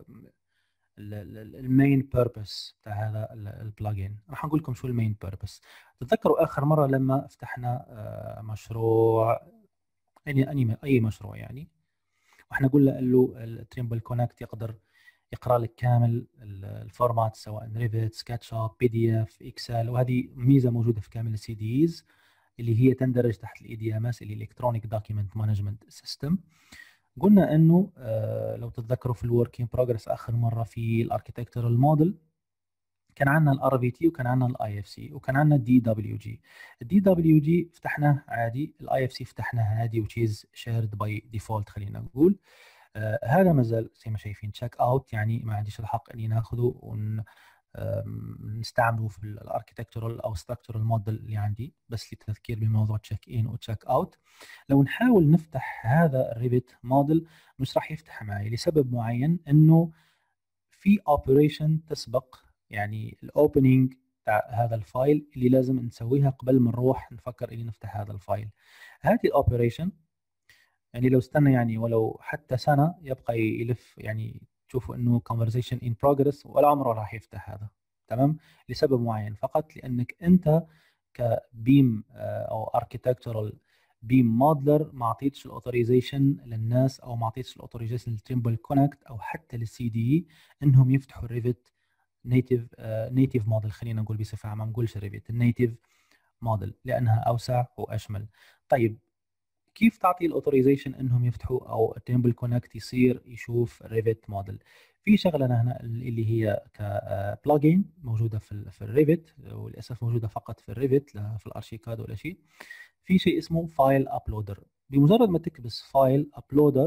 المين بيربس بتاع هذا البلجين؟ راح نقول لكم شو المين بيربس. تتذكروا اخر مره لما فتحنا مشروع اي مشروع يعني، واحنا قلنا له التريمبل كونكت يقدر يقرا لك كامل الفورمات، سواء ريفت، سكتش اب، بي دي اف، اكسل، وهذه ميزه موجوده في كامل السي ديز اللي هي تندرج تحت الاي دي ام اس، اللي الكترونيك دوكيمنت مانجمنت سيستم. قلنا انه لو تتذكروا في الورك ان بروجرس اخر مره في الاركتكتورال موديل، كان عندنا الار في تي وكان عندنا الاي اف سي وكان عندنا الدي دبليو جي. الدي دبليو جي فتحناه عادي، الاي اف سي فتحناه عادي وتشيز شيرد باي ديفولت خلينا نقول. هذا ما زال زي ما شايفين تشيك اوت، يعني ما عنديش الحق اني ناخذه ونستعمله في الاركتكتورال او ستراكشرال موديل اللي عندي، بس للتذكير بموضوع تشيك ان وتشيك اوت. لو نحاول نفتح هذا الريفت موديل مش راح يفتح معي لسبب معين، انه في اوبريشن تسبق يعني الاوبننج بتاع هذا الفايل اللي لازم نسويها قبل ما نروح نفكر اني نفتح هذا الفايل. هذه الاوبريشن يعني لو استنى يعني ولو حتى سنة يبقى يلف، يعني تشوفوا انه conversation in progress ولا عمره راح يفتح هذا. تمام، لسبب معين فقط، لانك انت كبيم او architectural بيم موديلر ما اعطيتش الاوثرايزيشن للناس، او ما اعطيتش الاوثرايزيشن للتريمبل كونكت او حتى للسي دي اي انهم يفتحوا الريفت نيتيف موديل. خلينا نقول بصفه عامه، ما نقولش الريفت النيتيف موديل لانها اوسع واشمل. طيب كيف تعطي الاوثرايزيشن انهم يفتحوا او التمبل كونكت يصير يشوف الريفت موديل؟ في شغله هنا اللي هي كبلجين موجوده في الريفت، وللاسف موجوده فقط في الريفت لا في الارشيكاد ولا شيء. في شيء اسمه فايل ابلودر. بمجرد ما تكبس فايل ابلودر،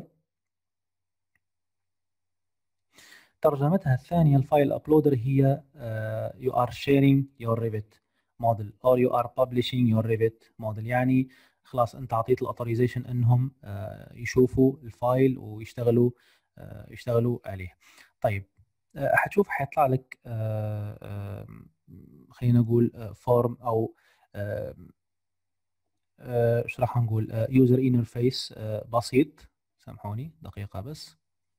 ترجمتها الثانيه الفايل ابلودر هي you are sharing your Revit model or you are publishing your Revit model. يعني خلاص انت اعطيت الاوثرايزيشن انهم يشوفوا الفايل ويشتغلوا يشتغلوا عليه. طيب حتشوف حيطلع لك خلينا نقول فورم او ايش راح نقول يوزر انترفيس بسيط. سامحوني دقيقة بس.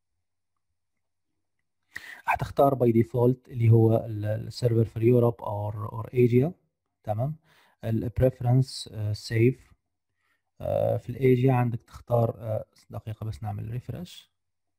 هتختار باي ديفولت اللي هو السيرفر في يوروب اور ايجيا. تمام. البريفرنس سيف. في الايجيا عندك تختار دقيقة بس نعمل ريفرش.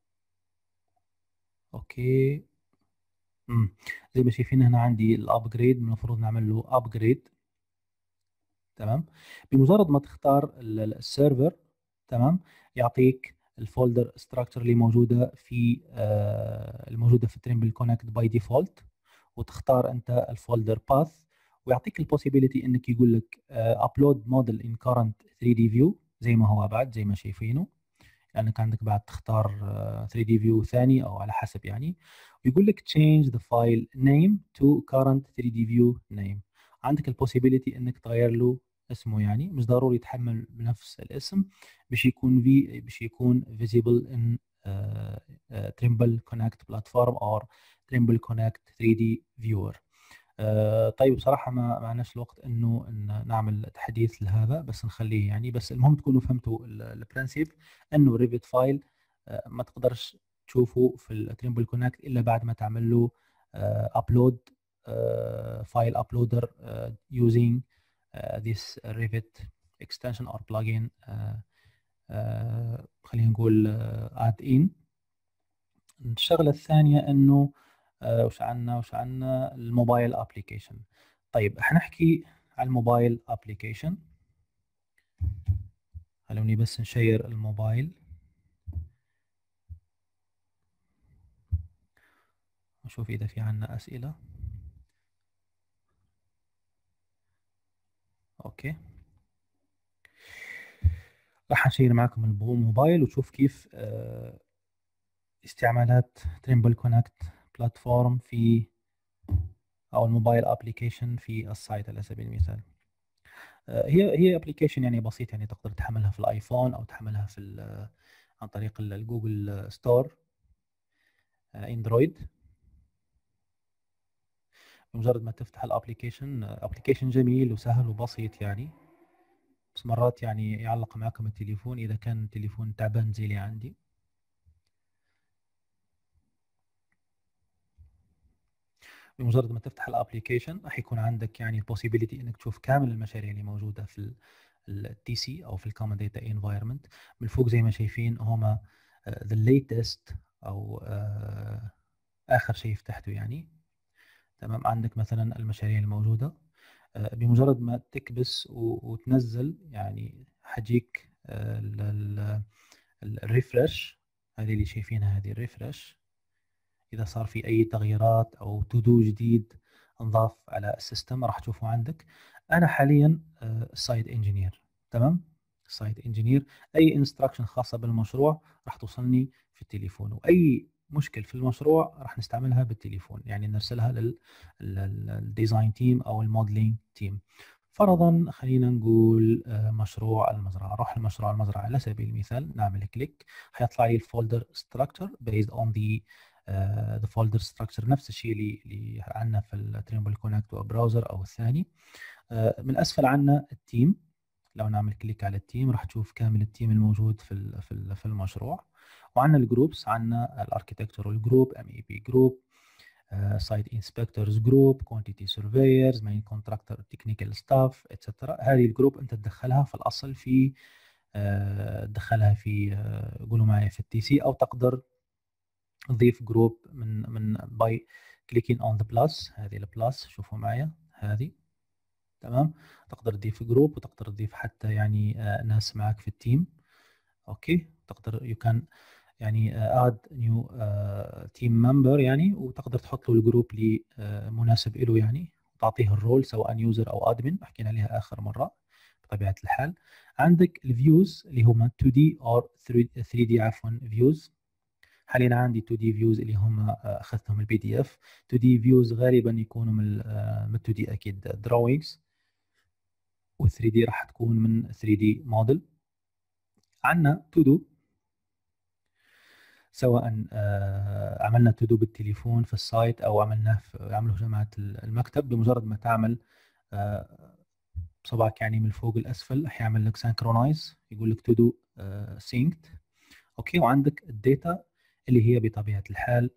اوكي. زي ما شايفين هنا عندي الابجريد، المفروض نعمل له ابجريد. تمام. بمجرد ما تختار السيرفر، تمام، يعطيك الفولدر ستراكشر اللي موجوده في الموجوده في تريمبل كونكت باي ديفولت، وتختار انت الفولدر باث، ويعطيك البوسيبيليتي انك يقول لك ابلود موديل ان كارنت 3 دي فيو زي ما هو بعد زي ما شايفينه، لانك عندك بعد تختار 3 دي فيو ثاني او على حسب يعني. ويقول لك change the file name to current 3 دي فيو name. عندك البوسيبيليتي انك تغير له اسمه، يعني مش ضروري يتحمل بنفس الاسم، باش يكون visible in Trimble Connect platform or Trimble Connect 3D viewer. طيب بصراحة ما عندناش الوقت انه نعمل تحديث لهذا، بس نخليه يعني. بس المهم تكونوا فهمتوا البرنسيب، انه ريفت فايل ما تقدرش تشوفه في التريمبل كونكت الا بعد ما تعمل له ابلود فايل ابلودر using this Revit extension or plugin. خلينا نقول add in. الشغلة الثانية انه وش عنا الموبايل ابلكيشن. طيب حنحكي على الموبايل ابلكيشن. خلوني بس نشير الموبايل نشوف اذا في عنا اسئلة. اوكي، راح نشير معكم الموبايل وتشوف كيف استعمالات تريمبل كونكت بلاتفورم في او الموبايل ابلكيشن في السايت على سبيل المثال. هي ابلكيشن يعني بسيط، يعني تقدر تحملها في الايفون او تحملها في عن طريق الجوجل ستور اندرويد. بمجرد ما تفتح الابلكيشن جميل وسهل وبسيط يعني، بس مرات يعني يعلق معكم التليفون إذا كان التليفون تعبان زي اللي عندي. بمجرد ما تفتح الابلكيشن راح يكون عندك يعني البوسيبيليتي انك تشوف كامل المشاريع اللي موجوده في التي سي او في الكومن داتا انفايرمنت. من فوق زي ما شايفين هما ذا ليتست او اخر شيء فتحته يعني. تمام، عندك مثلا المشاريع الموجوده. بمجرد ما تكبس وتنزل يعني حجيك الريفرش. هذه اللي شايفينها، هذه الريفرش. إذا صار في أي تغييرات أو تو دو جديد انضاف على السيستم راح تشوفه عندك. أنا حاليا سايت انجينير. تمام، سايت انجينير. أي انستراكشن خاصة بالمشروع راح توصلني في التليفون، وأي مشكل في المشروع راح نستعملها بالتليفون، يعني نرسلها للديزاين تيم أو الموديلينج تيم. فرضا خلينا نقول مشروع المزرعة. أروح لمشروع المزرعة على سبيل المثال، نعمل كليك، حيطلع لي الفولدر structure based on the folder structure، نفس الشيء اللي عندنا في التريمبل كونكت وبراوزر او الثاني. من اسفل عندنا التيم. لو نعمل كليك على التيم راح تشوف كامل التيم الموجود في المشروع. وعندنا الجروبس، عندنا الاركيتكتورال جروب، ام اي بي جروب، سايت انسبكتورز جروب، كوانتيتي سيرفيرز، مين كونتراكتور، تكنيكال ستاف، اتسترا. هذه الجروب انت تدخلها في الاصل في تدخلها في قولوا معي في التي سي، او تقدر نضيف جروب من باي كليكين اون ذا بلس. هذه البلس شوفوا معايا هذه. تمام، تقدر تضيف جروب وتقدر تضيف حتى يعني ناس معك في التيم. اوكي، تقدر يو كان يعني اد نيو تيم ممبر يعني، وتقدر تحط له الجروب اللي مناسب له يعني، وتعطيه الرول سواء يوزر او ادمن، حكينا عليها اخر مره بطبيعه الحال. عندك الفيوز اللي هم 2 دي او 3 دي عفوا فيوز. حاليا عندي 2 دي فيوز اللي هم اخذتهم البي دي اف. 2 دي فيوز غالبا يكونوا من 2 دي اكيد دراوينجز، و 3 دي راح تكون من 3 دي موديل. عندنا تو دو، سواء عملنا تو دو بالتليفون في السايت او عملناه عمله جماعه المكتب. بمجرد ما تعمل صبعك يعني من فوق الاسفل حيعمل لك سانكرونايز، يقول لك تو دو سينكد. اوكي، وعندك الداتا اللي هي بطبيعه الحال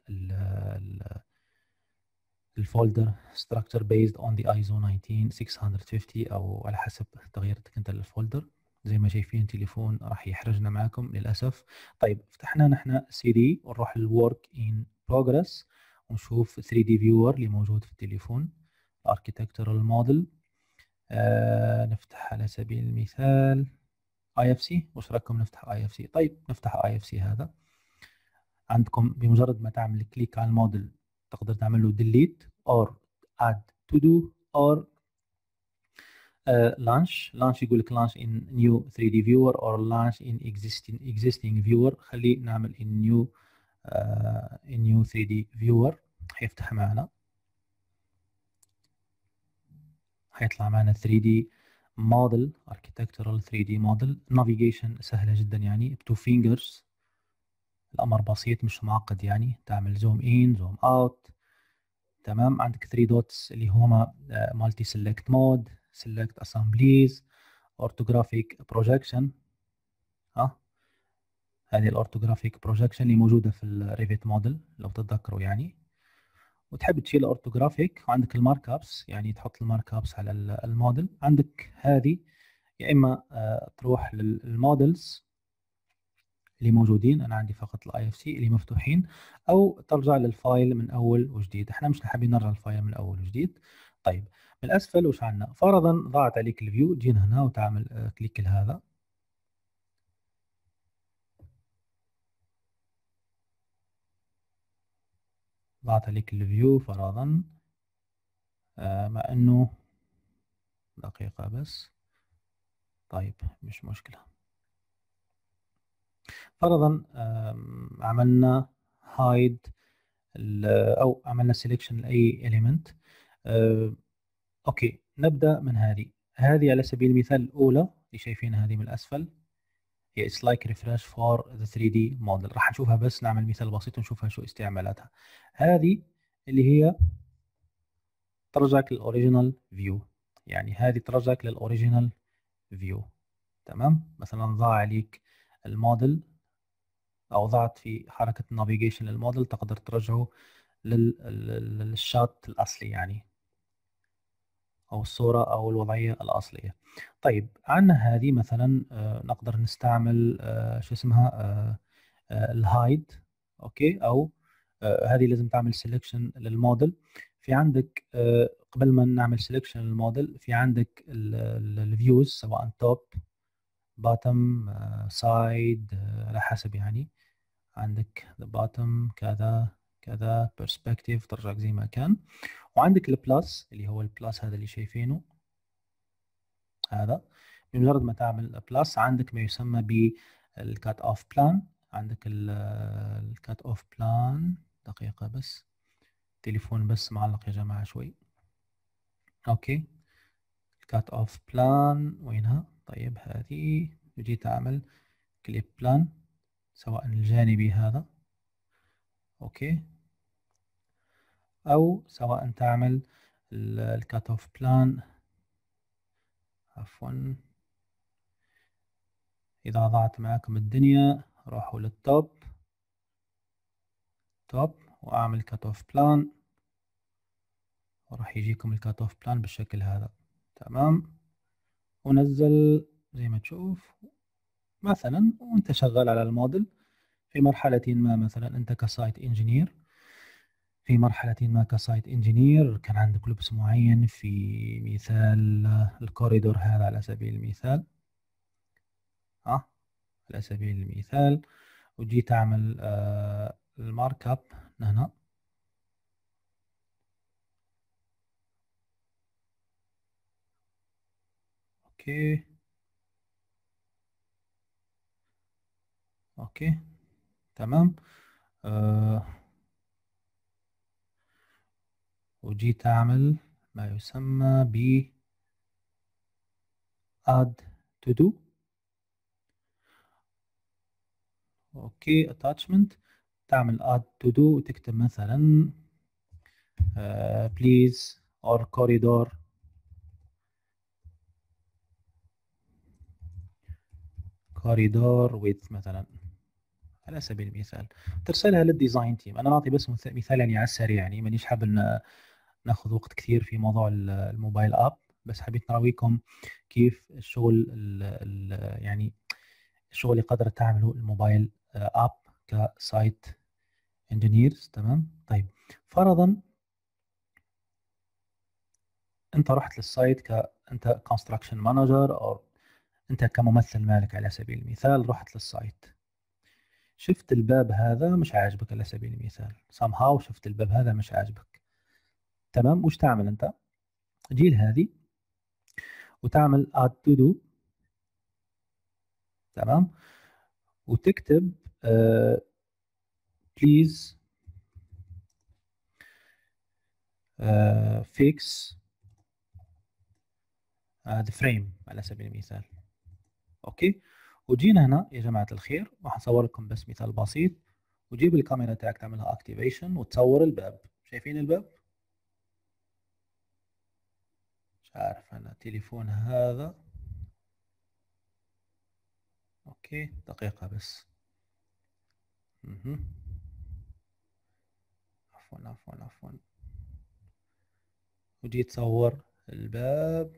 الفولدر structure based on the ISO 19650 او على حسب تغييرتك انت للفولدر. زي ما شايفين تليفون راح يحرجنا معاكم للاسف. طيب فتحنا نحن سي دي ونروح للورك ان بروجرس ونشوف 3 دي فيور اللي موجود في التليفون، اركيتكتورال موديل. نفتح على سبيل المثال اي اف سي. وش رايكم نفتح اي اف سي؟ طيب نفتح اي اف سي. هذا عندكم بمجرد ما تعمل كليك على الموديل تقدر تعمل له delete or add to do or launch يقول لك launch in new 3D viewer or launch in existing viewer. خلي نعمل in new 3D viewer. حيفتح معنا، حيطلع معنا 3D model architectural 3D model. navigation سهلة جدا يعني ب 2 fingers. الأمر بسيط مش معقد يعني. تعمل زوم in زوم out. تمام، عندك 3 دوتس اللي هما مالتي سيلكت مود، سيلكت اسامبليز، اورثوغرافيك بروجكشن. هذه الاورثوغرافيك بروجكشن اللي موجوده في الريفيت موديل لو تتذكروا يعني. وتحب تشيل الاورثوغرافيك. وعندك المارك ابس، يعني تحط المارك ابس على الموديل. عندك هذه يا اما تروح للمودلز اللي موجودين، انا عندي فقط الاي اف سي اللي مفتوحين، او ترجع للفايل من اول وجديد. احنا مش حابين نرجع الفايل من اول وجديد. طيب من الاسفل وش عندنا؟ فرضا ضاعت عليك الفيو، جينا هنا وتعمل كليك لهذا. ضاعت عليك الفيو فرضا، مع انه دقيقة بس. طيب مش مشكلة. فرضا عملنا هايد او عملنا سيلكشن لاي element. اوكي، نبدا من هذه على سبيل المثال الاولى اللي شايفينها هذه من الاسفل، هي it's like refresh for the 3D model. راح نشوفها بس نعمل مثال بسيط ونشوفها شو استعمالاتها. هذه اللي هي ترجعك للأوريجينال فيو. يعني هذه ترجعك للأوريجينال فيو. تمام. مثلا ضاع عليك الموديل أو ضعت في حركة النافيجيشن للموديل، تقدر ترجعه للشات الأصلي يعني، أو الصورة أو الوضعية الأصلية. طيب عندنا هذه مثلا نقدر نستعمل شو اسمها الهايد. أوكي. أو هذه لازم تعمل سيلكشن للموديل. في عندك قبل ما نعمل سيلكشن للموديل، في عندك الفيوز سواء توب باتم سايد على حسب يعني. عندك the bottom كذا كذا perspective ترجعك زي ما كان. وعندك البلس اللي هو البلس هذا اللي شايفينه هذا. بمجرد ما تعمل بلس عندك ما يسمى بالكات اوف بلان. عندك الكات اوف بلان. دقيقة بس، تليفون بس معلق يا جماعة شوي. اوكي. الكات اوف بلان وينها؟ طيب هذه تجي تعمل كليب بلان سواء الجانبي هذا. اوكي. او سواء تعمل الكات اوف بلان، عفوا اذا ضاعت معكم الدنيا روحوا للتوب توب واعمل كات اوف بلان، وراح يجيكم الكات اوف بلان بالشكل هذا. تمام. ونزل زي ما تشوف مثلا وانت شغال على الموديل في مرحلة ما. مثلا انت كسايت انجينير، في مرحلة ما كسايت انجينير كان عندك لبس معين، في مثال الكوريدور هذا على سبيل المثال. على سبيل المثال. وجيت أعمل المارك اب هنا. أوكي. أوكي. تمام. آه وجيت أعمل ما يسمى ب add to do. أوكي. attachment. تعمل add to do وتكتب مثلا please or corridor with مثلا على سبيل المثال. ترسلها للديزاين تيم. انا نعطي بس مثال يعني على السريع، يعني مانيش حاب ان ناخذ وقت كثير في موضوع الموبايل اب، بس حبيت نراويكم كيف الشغل يعني الشغل اللي قدرت تعمله الموبايل اب كسايت انجينيرز. تمام. طيب فرضا انت رحت للسايت انت كونستراكشن مانجر او انت كممثل مالك على سبيل المثال، رحت للسايت شفت الباب هذا مش عاجبك على سبيل المثال somehow، شفت الباب هذا مش عاجبك. تمام. وش تعمل انت؟ تجي لهذه وتعمل add to do. تمام. وتكتب please fix the frame على سبيل المثال. اوكي. وجينا هنا يا جماعة الخير راح اصور لكم بس مثال بسيط. وجيب الكاميرا تاعك تعملها اكتيفيشن وتصور الباب. شايفين الباب؟ مش عارف انا التليفون هذا. اوكي. دقيقة بس. مهم. عفوا عفوا عفوا. وجيت تصور الباب.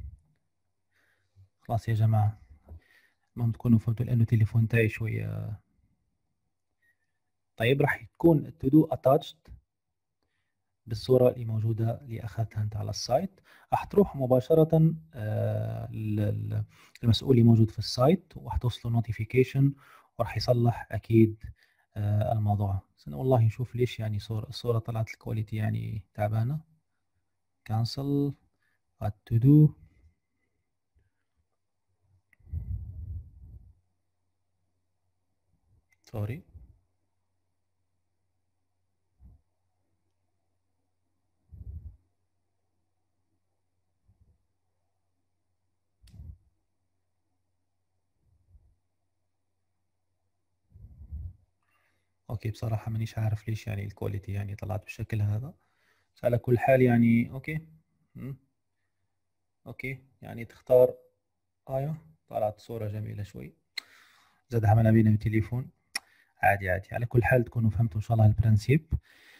خلاص يا جماعة، المهم تكونوا فهمتوا لأنه التليفون تاعي شوية. طيب راح تكون to do attached بالصورة اللي موجودة اللي أخذتها أنت على السايت. راح تروح مباشرة للمسؤول اللي موجود في السايت وراح توصله نوتيفيكيشن وراح يصلح أكيد الموضوع. بس أنا والله نشوف ليش يعني الصورة طلعت الكواليتي يعني تعبانة. cancel add to do. سوري. اوكي. بصراحة مانيش عارف ليش يعني الكواليتي يعني طلعت بالشكل هذا. بس على كل حال يعني اوكي. مم. اوكي يعني تختار. ايوه طلعت صورة جميلة شوي، زاد عملنا بينا بالتليفون. عادي عادي، على كل حال تكونوا فهمتوا ان شاء الله البرنسيب.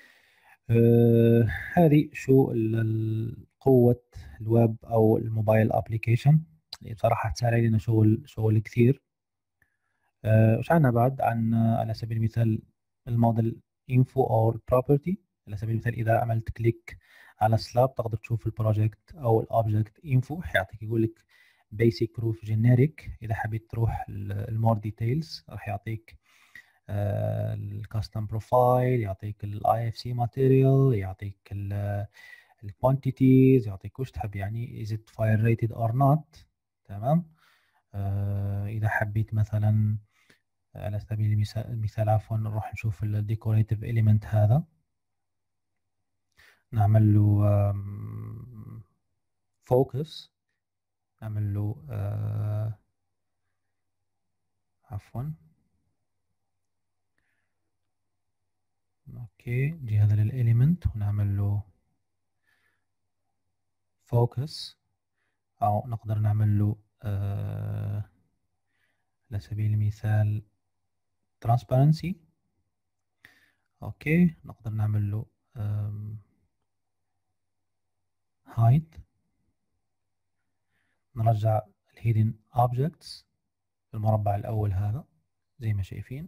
هذه شو قوة الويب او الموبايل ابليكيشن اللي بصراحة تسهل علينا شغل كثير. وش عنا بعد؟ عن على سبيل المثال الموديل انفو او البروبرتي. على سبيل المثال اذا عملت كليك على سلاب تقدر تشوف البروجكت او الاوبجكت انفو، حيعطيك يقول لك بيسك روف جينيريك. اذا حبيت تروح المور ديتيلز راح يعطيك الكاستم بروفايل، يعطيك الاي اف سي ماتيريال، يعطيك الكوانتيتيز، يعطيك وش تحب يعني is it fire rated or not. تمام. اذا حبيت مثلا على سبيل المثال عفوا نروح نشوف الديكوريتيف إليمنت هذا، نعمل له فوكس، نعمل له عفوا اوكي نجي هذا للإليمنت ونعمل له فوكس، أو نقدر نعمل له على سبيل المثال ترانسبارنسي. اوكي نقدر نعمل له هايد، نرجع الهيدن اوبجكتس في المربع الأول هذا زي ما شايفين.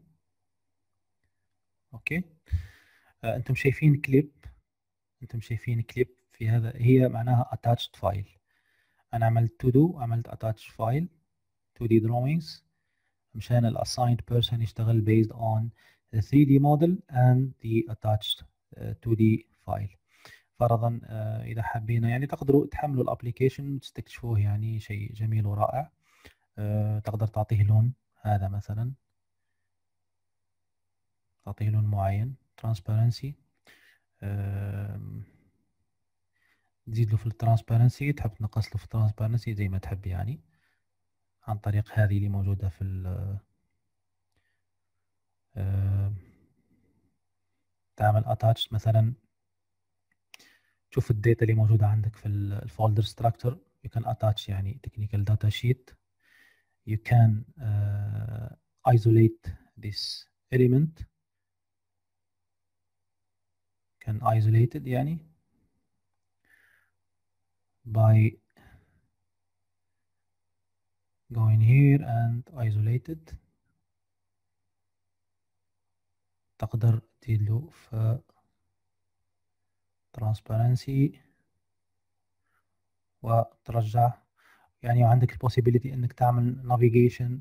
اوكي انتم شايفين كليب، انتم شايفين كليب في هذا، هي معناها attached file. انا عملت to do، عملت attached file 2D drawings مشان ال assigned person يشتغل based on the 3D model and the attached 2D file. فرضا اذا حبينا يعني تقدروا تحملوا الابليكيشن وتستكشفوه، يعني شيء جميل ورائع. تقدر تعطيه لون، هذا مثلا تعطيه لون معين transparency. تزيد له في الترانسبيرنسي، تحب تنقص له في الترانسبيرنسي زي ما تحب يعني، عن طريق هذه اللي موجودة في تعمل attach مثلا. تشوف الداتا اللي موجودة عندك في الفولدر structure. you can attach يعني technical data sheet. you can isolate this element. can isolate it يعني by going here and isolate it. تقدر تزيد له في transparency وترجع يعني، وعندك البوسيبيليتي انك تعمل نافيجيشن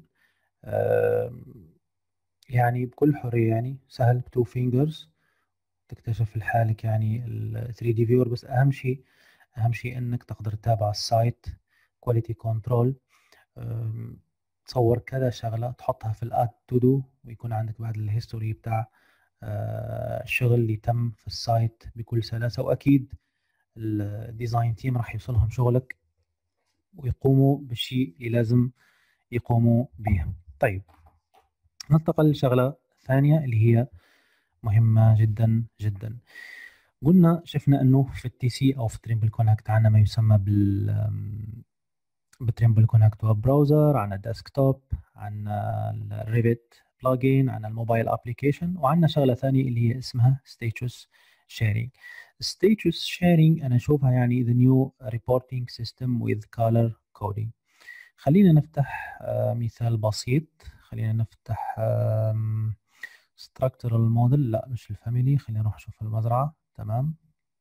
يعني بكل حرية، يعني سهل بتو فينجرز تكتشف لحالك يعني ال 3D viewer. بس اهم شيء انك تقدر تتابع السايت كواليتي كنترول، تصور كذا شغلة تحطها في الاد تو دو، ويكون عندك بعد الهيستوري بتاع الشغل اللي تم في السايت بكل سلاسة. واكيد الديزاين تيم راح يوصلهم شغلك ويقوموا بالشيء اللي لازم يقوموا به. طيب ننتقل لشغلة ثانية اللي هي مهمة جدا جدا. قلنا شفنا انه في التي سي او في تريمبل كونكت عندنا ما يسمى بتريمبل كونكت ويب براوزر، عندنا ديسكتوب، عندنا الريفت بلجين، عندنا الموبايل ابلكيشن، وعندنا شغلة ثانية اللي هي اسمها ستاتوس شيرينج. ستاتوس شيرينج انا اشوفها يعني the new reporting system with color coding. خلينا نفتح مثال بسيط. خلينا نفتح structural model، لا مش الفاميلي، خلينا نروح نشوف المزرعة. تمام.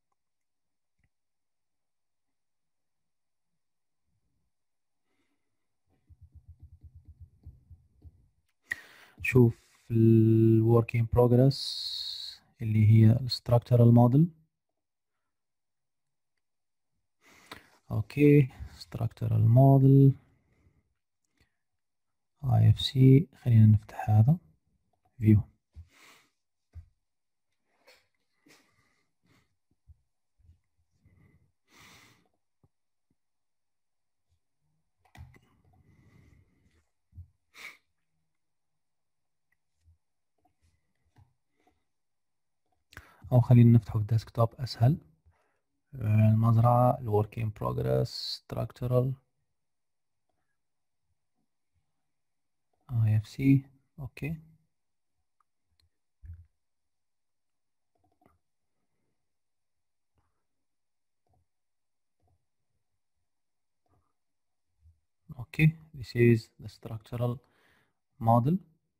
شوف ال work in progress اللي هي structural model. اوكي structural model IFC، خلينا نفتح هذا view. او خلينا نفتحه في desktop اسهل. المزرعة work in progress structural IFC. اوكي اوكي this is the structural model.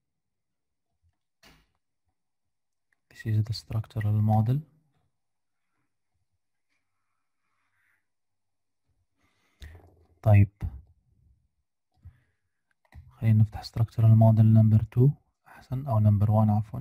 This is the structural model. طيب خلينا نفتح structural model number 2 أحسن أو number 1 عفوا.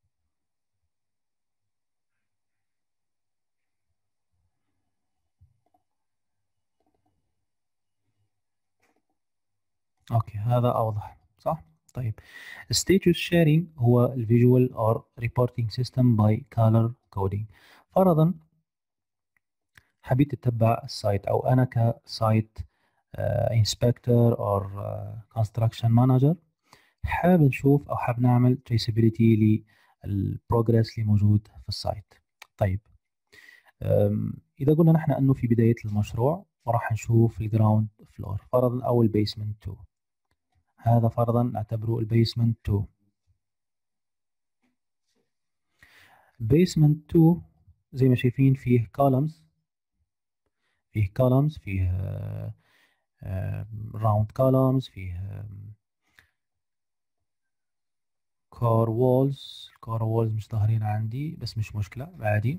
أوكي هذا أوضح صح؟ طيب status sharing هو ال visual or reporting system by color coding. فرضا حبيت تتبع السايت أو أنا كسايت inspector or construction manager حابب نشوف أو حاب نعمل traceability للبروجرس اللي موجود في السايت. طيب إذا قلنا نحن أنه في بداية المشروع وراح نشوف الجراوند فلور فرضا أو البيسمنت 2. هذا فرضا نعتبره البيسمنت 2. بيسمنت 2 زي ما شايفين فيه كولمز، فيه راوند كولمز، فيه كور وولز. الكور وولز مش ظاهرين عندي بس مش مشكلة عادي.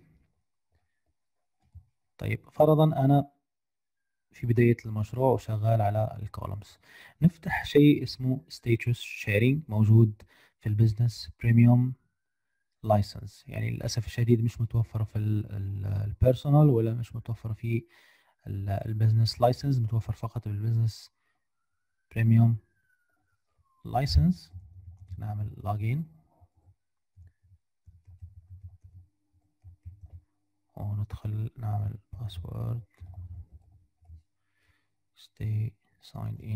طيب فرضا أنا في بداية المشروع وشغال على الكولمز، نفتح شيء اسمه status sharing موجود في البزنس بريميوم لايسنس. يعني للأسف الشديد مش متوفرة في البيرسونال ولا مش متوفرة في البزنس لايسنس، متوفر فقط في البزنس بريميوم لايسنس. نعمل login وندخل نعمل باسورد stay signed in.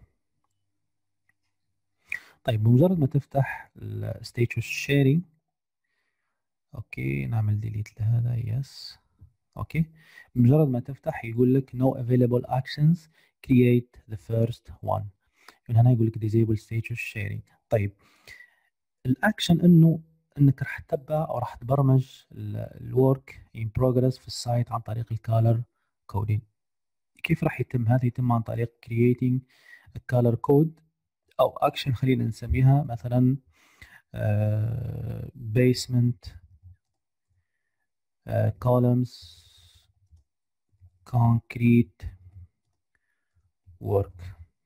طيب بمجرد ما تفتح الستيتوس شيرنج اوكي نعمل ديليت لهذا يس اوكي. بمجرد ما تفتح يقول لك no available actions create the first one. من هنا يقول لك disable status sharing. طيب الاكشن انك راح تتبع او راح تبرمج الورك ان بروجرس في السايت عن طريق الكالر كودينج. كيف راح يتم هذا؟ يتم عن طريق creating الكالر كود او اكشن خلينا نسميها مثلا basement columns concrete work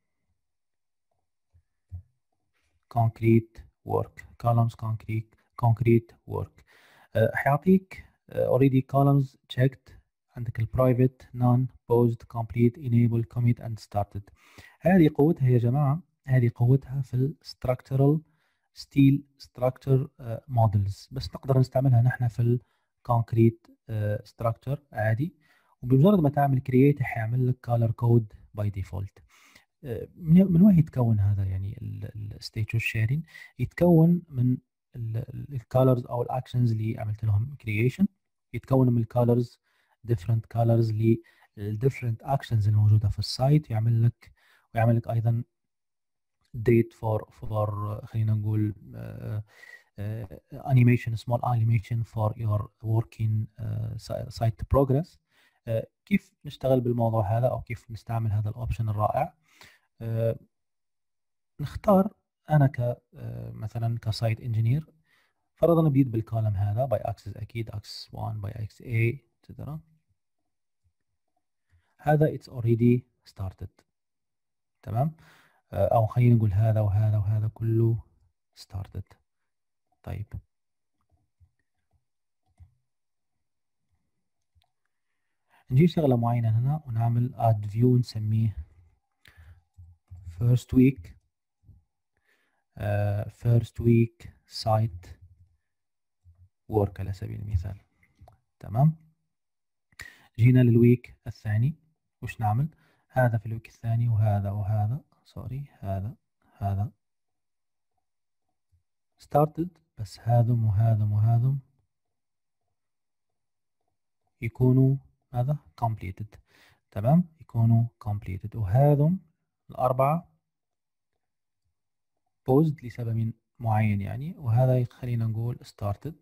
columns concrete work. حيعطيك already columns checked، عندك البرايفت none paused complete enable commit and started. هذه قوتها يا جماعة، هذه قوتها في الستراكترال ستيل ستراكتر مودلز، بس نقدر نستعملها نحن في الكونكريت ستراكتر عادي. وبمجرد ما تعمل كرييت حيعمل لك كالر كود باي ديفولت. من وين يتكون هذا؟ يعني الستيتوس شيرين يتكون من الكالرز او الاكشنز اللي عملت لهم كرييشن، يتكون من الكالرز ديفرنت كالرز للديفرنت اكشنز الموجوده في السايت، ويعمل لك ايضا date for خلينا نقول animation small animation for your working site progress. كيف نشتغل بالموضوع هذا او كيف نستعمل هذا الاوبشن الرائع؟ نختار انا مثلا كسايت انجينير، فرضا بديت بالكولم هذا باي اكسس، اكيد اكسس 1 باي اكس A etc. هذا it's already started تمام. او خلينا نقول هذا وهذا وهذا كله started. طيب نجيب شغله معينه هنا ونعمل add view نسميه first week site work على سبيل المثال. تمام. جينا للويك الثاني وش نعمل؟ هذا في الويك الثاني وهذا سوري هذا started، بس هذم وهذم وهذم يكونوا هذا completed. تمام، يكونوا completed. وهذم الأربعة paused لسبب معين يعني، وهذا خلينا نقول started.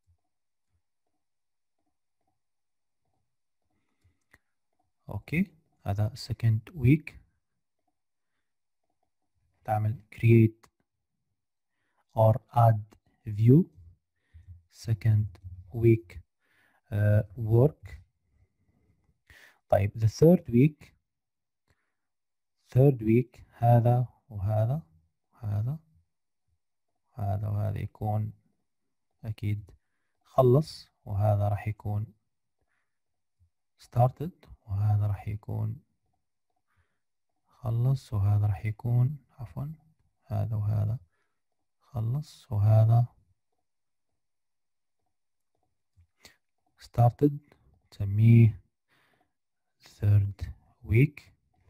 اوكي، هذا second week. تعمل create or add view second week work. طيب the third week هذا وهذا وهذا وهذا يكون أكيد خلص، وهذا راح يكون started، وهذا راح يكون خلص، وهذا راح يكون عفوا هذا وهذا خلص، وهذا started. نسميه third week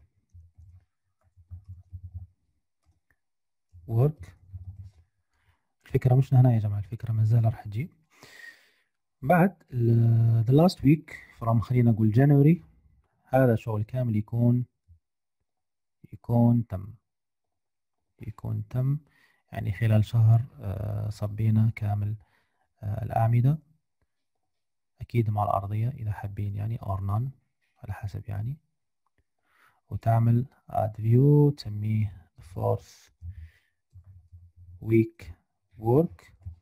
work. الفكرة مش هنا يا جماعة، الفكرة ما زال راح تجي بعد the last week from خلينا نقول January. هذا شغل كامل يكون تم يعني خلال شهر صبينا كامل الأعمدة، أكيد مع الأرضية إذا حابين يعني or none على حسب يعني، وتعمل add view تسميه fourth week work.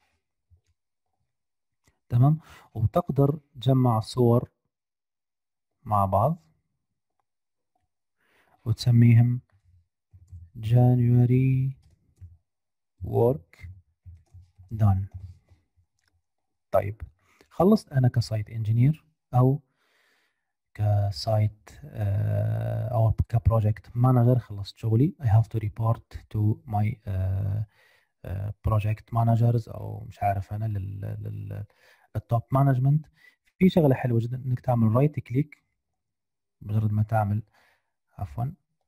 تمام، وتقدر تجمع الصور مع بعض وتسميهم January work done. طيب خلصت أنا كسايت انجينير أو كسايت أو كبروجكت مانجر، خلصت شغلي. I have to report to my project managers أو مش عارف أنا للتوب مانجمنت. في شغلة حلوة جدا إنك تعمل رايت كليك. مجرد ما تعمل عفوا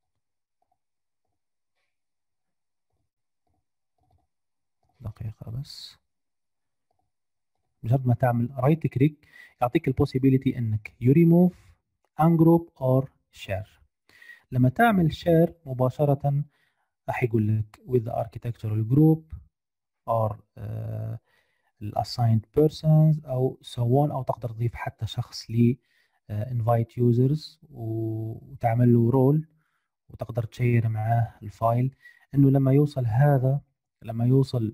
دقيقة بس، مجرد ما تعمل رايت كليك يعطيك البوسيبيليتي انك you remove ungroup or share. لما تعمل share مباشرة راح يقول لك with the architectural group or assigned persons أو so on، أو تقدر تضيف حتى شخص ل invite users وتعمل له رول، وتقدر تشير معاه الفايل. إنه لما يوصل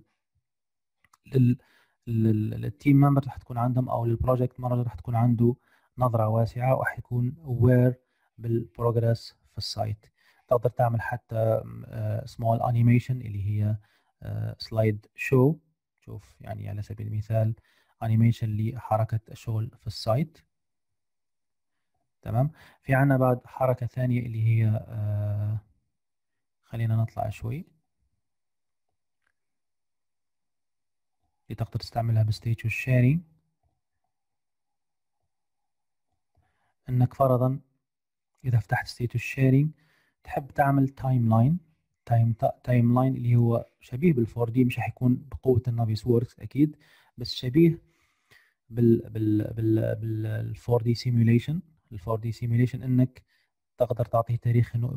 للتيم ممبر راح تكون عندهم، او للبروجكت مانجر راح تكون عنده نظره واسعه، وراح يكون aware بالبروجرس في السايت. تقدر تعمل حتى سمول انيميشن اللي هي سلايد شو. شوف يعني على سبيل المثال انيميشن لحركه الشغل في السايت. تمام، في عنا بعد حركه ثانيه اللي هي خلينا نطلع شوي، اللي تقدر تستعملها بستيج الشيرنج. انك فرضا اذا فتحت ستيتس شيرنج تحب تعمل تايم لاين. تايم لاين اللي هو شبيه بالفور دي، مش حيكون بقوه النافيس ووركس اكيد، بس شبيه بالفور دي سيميوليشن. الفور دي سيميوليشن انك تقدر تعطيه تاريخ انه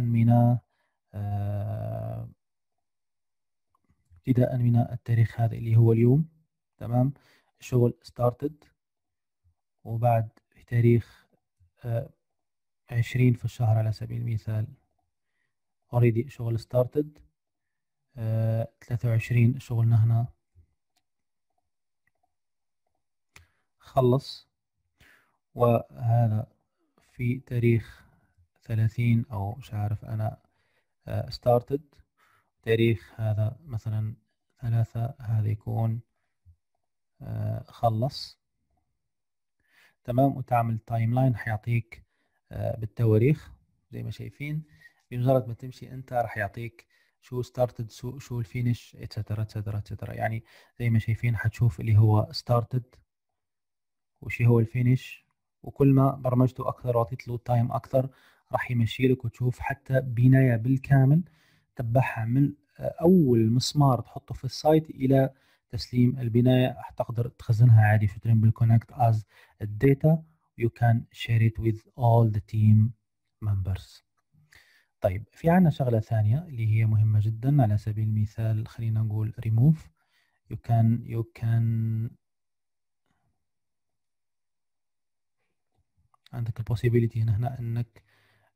ابتداء من التاريخ هذا اللي هو اليوم. تمام، الشغل started، وبعد في تاريخ 20 في الشهر على سبيل المثال already شغل started. 23 شغلنا هنا خلص، وهذا في تاريخ 30 أو مش عارف أنا started. تاريخ هذا مثلا 3 هذا يكون خلص. تمام، وتعمل تايم لاين حيعطيك بالتواريخ زي ما شايفين. بمجرد ما تمشي انت راح يعطيك شو ستارتد شو الفينش اتسترا اتسترا اتسترا. يعني زي ما شايفين حتشوف اللي هو ستارتد وش هو الفينش، وكل ما برمجته اكثر واعطيت له تايم اكثر راح يمشي لك وتشوف حتى بنايه بالكامل تبعها من اول مسمار تحطه في السايت الى تسليم البنايه. تقدر تخزنها عادي في تريمبل كونكت از الداتا، you can share it with all the team members. طيب في عنا شغلة ثانية اللي هي مهمة جدا. على سبيل المثال خلينا نقول remove. you can عندك البوسيبيليتي هنا انك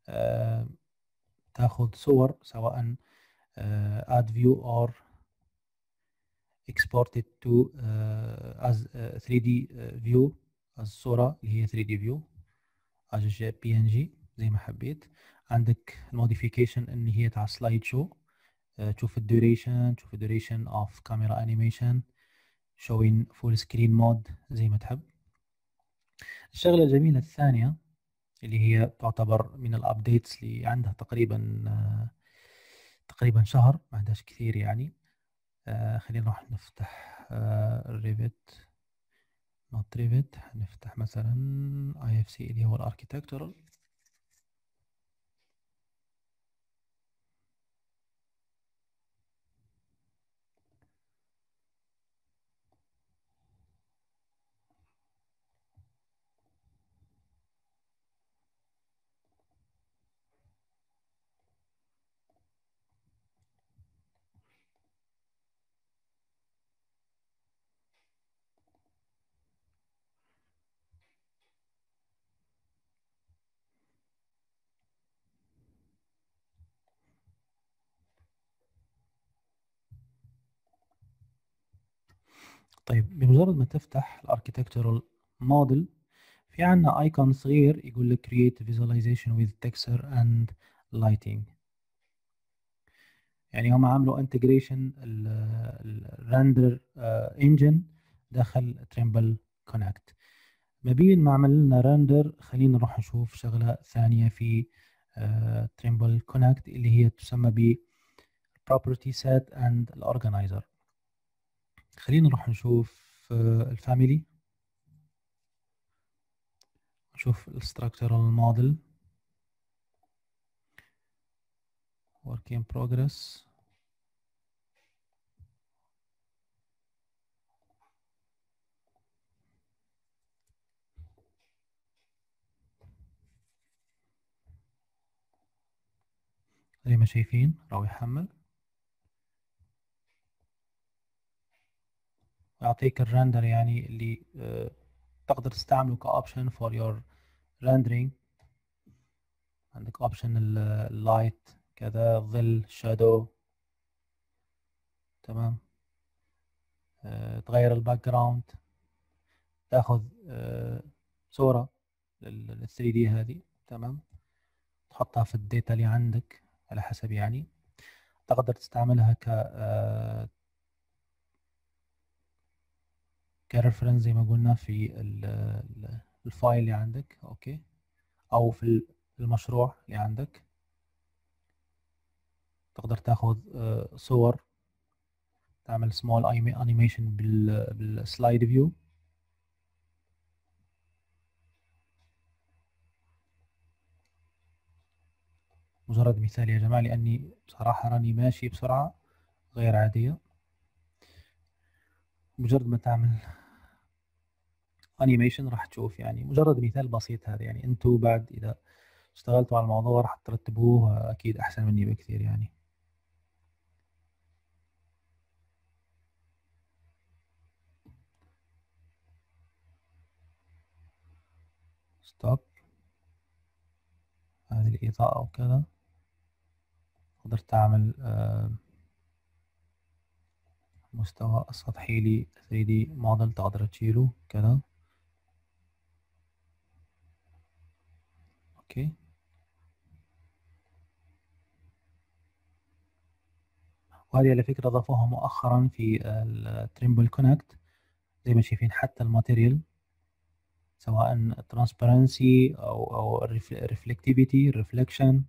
تاخذ صور سواء add view or export it to as 3D view as صورة اللي هي 3D view as PNG زي ما حبيت. عندك الموديفيكيشن ان هي تاع سلايد شو، تشوف الدوريشن، تشوف الدوريشن اوف كاميرا انيميشن، showing full screen mode زي ما تحب. الشغلة الجميلة الثانية اللي هي تعتبر من الابديتس اللي عندها تقريبا شهر، ما عندهاش كثير يعني. خلينا نروح نفتح الريفت، نوت ريفت، هنفتح مثلا IFC اللي هو الاركيتكتورال. طيب بمجرد ما تفتح الاركيتكتورال موديل في عندنا ايكون صغير يقول لك create visualization with texture and lighting. يعني هم عملوا انتجريشن الرندر انجن داخل تريمبل كونكت. ما بين ما عمل لنا رندر خلينا نروح نشوف شغلة ثانية في تريمبل كونكت اللي هي تسمى ب property set and الorganizer. خلينا نروح نشوف الفاميلي، نشوف الستراكتورال موديل work in progress. زي ما شايفين راهو يحمل، يعطيك الرندر يعني اللي تقدر تستعمله كأوبشن for your rendering. عندك اوبشن اللايت كذا، ظل، شادو، تمام. تغير الباك جراوند، تاخذ صورة لل 3 دي هذه، تمام، تحطها في الداتا اللي عندك على حسب يعني. تقدر تستعملها كريفرنس زي ما قلنا في الفايل اللي عندك، اوكي، او في المشروع اللي عندك. تقدر تاخذ صور، تعمل سمول انيميشن بالسلايد فيو. مجرد مثال يا جماعة لأني بصراحة راني ماشي بسرعة غير عادية. مجرد ما تعمل انيميشن راح تشوف، يعني مجرد مثال بسيط هذا. يعني انتوا بعد إذا اشتغلتوا على الموضوع راح ترتبوه أكيد أحسن مني بكثير يعني. ستوب، هذه الإضاءة وكذا. تقدر تعمل مستوى سطحي ل 3D موديل، تقدر تشيله كذا، اوكي. وهذه على فكرة ضافوها مؤخرا في التريمبل كونكت. زي ما شايفين حتى الماتيريال سواء ترانسبيرنسي او ريفلكتيفيتي، ريفليكشن،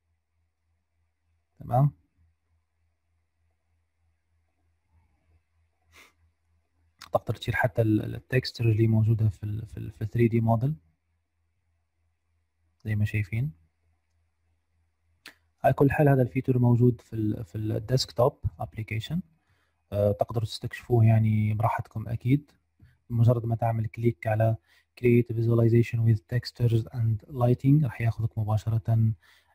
تمام. تقدر تشيل حتى التكستشر اللي موجوده في 3 دي موديل زي ما شايفين. على كل حال هذا الفيتور موجود في الديسكتوب ابلكيشن. تقدروا تستكشفوه يعني براحتكم اكيد. بمجرد ما تعمل كليك على create visualization with textures and lighting راح ياخذك مباشرة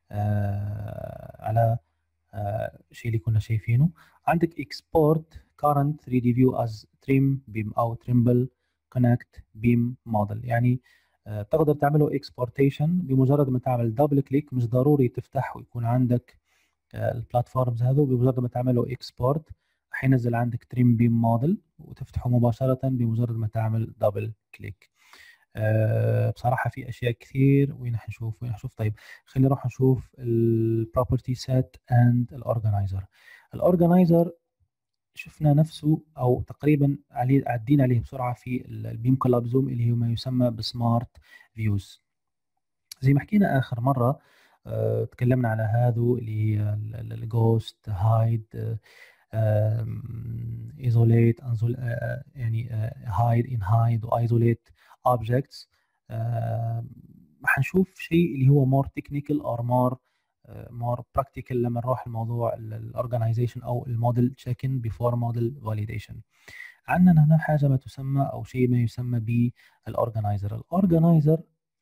على الشيء اللي كنا شايفينه. عندك export current 3D view as trim beam أو trimble connect beam model، يعني تقدر تعمله exportation بمجرد ما تعمل دبل كليك. مش ضروري تفتح ويكون عندك البلاتفورمز هذو، بمجرد ما تعمله اكسبورت حينزل عندك تريم بيم موديل وتفتحه مباشرة بمجرد ما تعمل دبل كليك. بصراحة في أشياء كثير. وين حنشوف طيب خلينا نروح نشوف البروبرتي سيت اند الاورجنايزر. الاورجنايزر شفنا نفسه او تقريبا عدينا عليه بسرعة في البيم كولاب زوم اللي هو ما يسمى بسمارت فيوز. زي ما حكينا آخر مرة تكلمنا على هذا اللي هي الجوست هايد ايزوليت يعني هايد ان هايد وايزوليت اوبجكتس. حنشوف شيء اللي هو مور تكنيكال او مور براكتيكال لما نروح الموضوع الاورجنايزيشن او الموديل تشيكن بيفور موديل فاليديشن. عندنا هنا حاجه ما تسمى او شيء ما يسمى بالاورجنايزر. الاورجنايزر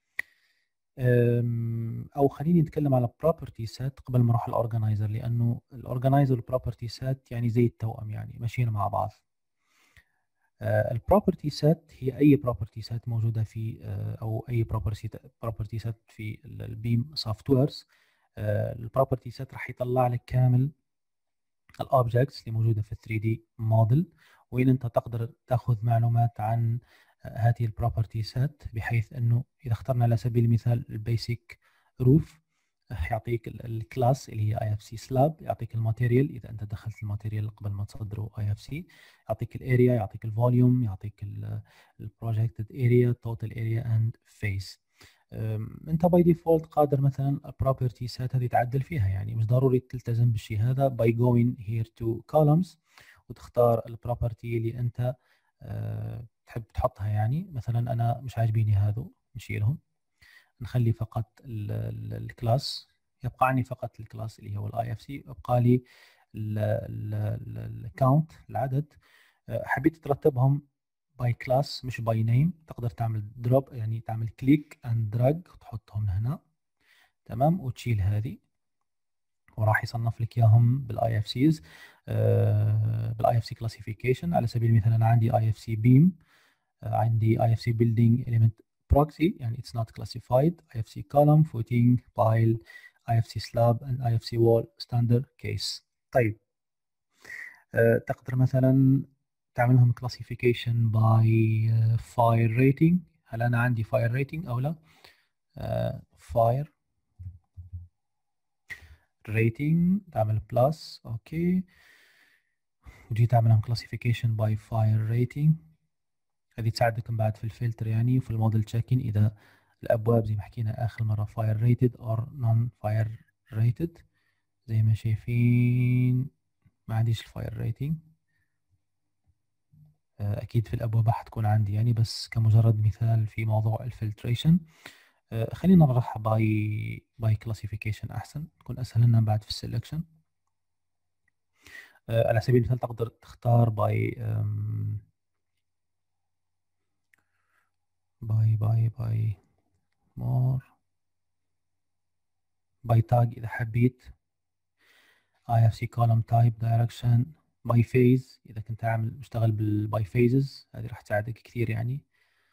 او خليني نتكلم على property set قبل ما اروح الاورجنايزر، لانه الاورجنايزر والبروبرتي set يعني زي التوأم، يعني ماشيين مع بعض. البروبرتي set هي اي بروبرتي set موجوده في او اي بروبرتي set في البيم سوفت ويرز. البروبرتي set راح يطلع لك كامل الاوبجكتس اللي موجوده في 3 دي موديل، وين انت تقدر تاخذ معلومات عن هذه البروبرتي سيت، بحيث انه اذا اخترنا على سبيل المثال البيسك روف يعطيك الكلاس اللي هي اي اف سي سلاب، يعطيك الماتيريال اذا انت دخلت الماتيريال قبل ما تصدره اي اف سي، يعطيك الاريا، يعطيك الفوليوم، يعطيك البروجكتد اريا، توتال اريا اند فيس. انت باي ديفولت قادر مثلا البروبرتي سيت هذه تعدل فيها، يعني مش ضروري تلتزم بالشيء هذا. باي جوين هير تو كولمز وتختار البروبرتي اللي انت تحب تحطها. يعني مثلا انا مش عاجبيني هذا، نشيلهم، نخلي فقط الكلاس، يبقى عني فقط الكلاس اللي هو الاي اف سي، يبقى لي الكاونت العدد. حبيت ترتبهم باي كلاس مش باي نيم، تقدر تعمل دروب، يعني تعمل كليك اند دراج وتحطهم هنا، تمام، وتشيل هذه وراح يصنف لك اياهم بالاي اف سيز، بالاي اف سي كلاسيفيكيشن. على سبيل المثال انا عندي اي اف سي بيم، عندي اي اف سي بيلدينج اليمنت بروكسي يعني اتس نوت كلاسيفايد، اي اف سي كولوم، فوتينج، بايل، اي اف سي سلاب اند اي اف سي وول ستاندرد كيس. طيب تقدر مثلا تعملهم كلاسيفيكيشن باي فاير ريتنج. هل انا عندي فاير ريتنج او لا؟ فاير ريتنج تعمل بلس، اوكي، وجي تعملهم كلاسيفيكيشن باي فاير ريتنج. هذه تساعدك بعد في الفلتر يعني وفي الموديل تشيكين اذا الابواب زي ما حكينا اخر مره فاير ريتد اور نون فاير ريتد. زي ما شايفين ما عنديش الفاير ريتنج، اكيد في الابواب حتكون عندي يعني، بس كمجرد مثال في موضوع الفلتريشن. خلينا نروح باي كلاسيفيكيشن احسن، تكون اسهل لنا بعد في السلكشن. على سبيل المثال تقدر تختار باي مور باي تاج اذا حبيت، IFC column type direction by phase اذا كنت عامل مشتغل بالباي phases، هذه راح تساعدك كثير يعني.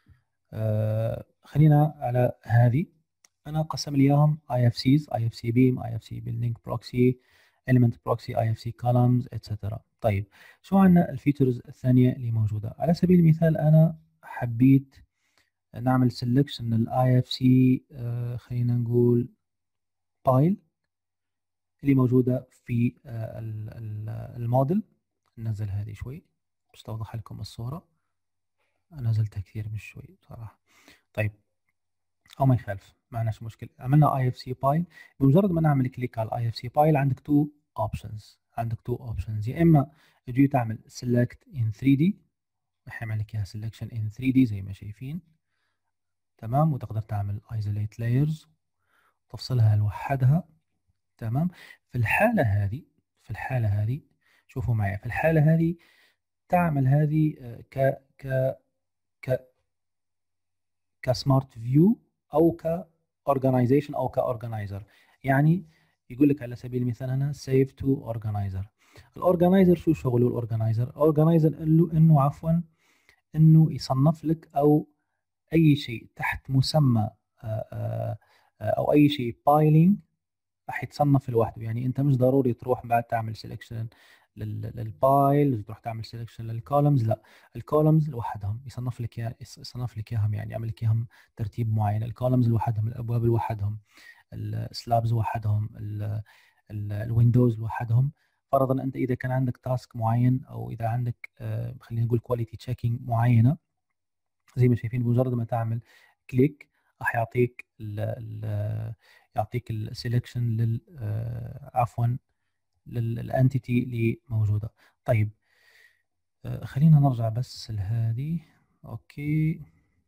خلينا على هذه، انا قسم لي اياهم IFCs، IFC beam، IFC building proxy، element proxy، IFC columns etc. طيب شو عندنا الفيتشرز الثانيه اللي موجوده؟ على سبيل المثال انا حبيت نعمل selection للاي اف سي، خلينا نقول بايل اللي موجودة في الموديل. ننزل هذه شوي باش توضح لكم الصورة، نزلتها كثير مش شوي بصراحة. طيب أو ما يخالف، ما عندناش مشكلة. عملنا اي اف سي بايل، بمجرد ما نعمل كليك على الاي اف سي بايل عندك تو اوبشنز، يا إما تجي تعمل سيلكت ان 3 دي، راح يعمل لك اياها سيلكشن ان 3 دي زي ما شايفين، تمام، وتقدر تعمل ايزوليت لايرز تفصلها لوحدها، تمام. في الحالة هذه في الحالة هذه شوفوا معي، في الحالة هذه تعمل هذه ك ك كسمارت فيو او كاورجنايزيشن او كاورجنايزر. يعني يقول لك على سبيل المثال هنا سيف تو اورجنايزر. الاورجنايزر شو شغله؟ الاورجنايزر انه عفوا انه يصنف لك او اي شيء تحت مسمى او اي شيء بايلينج راح يتصنف لوحده. يعني انت مش ضروري تروح بعد تعمل سelection للبايل تروح تعمل سelection للكولمز، لا، الكولمز لوحدهم يصنف لك يصنف لك اياهم، يعني يعمل لك اياهم ترتيب معين. الكولمز لوحدهم، الابواب لوحدهم، السلابز لوحدهم، الويندوز لوحدهم. فرضا انت اذا كان عندك تاسك معين او اذا عندك خلينا نقول كواليتي تشيكينج معينه، زي ما شايفين بمجرد ما تعمل كليك راح يعطيك يعطيك السelection لل عفوا للانتيتي اللي موجوده. طيب خلينا نرجع بس لهذه. اوكي،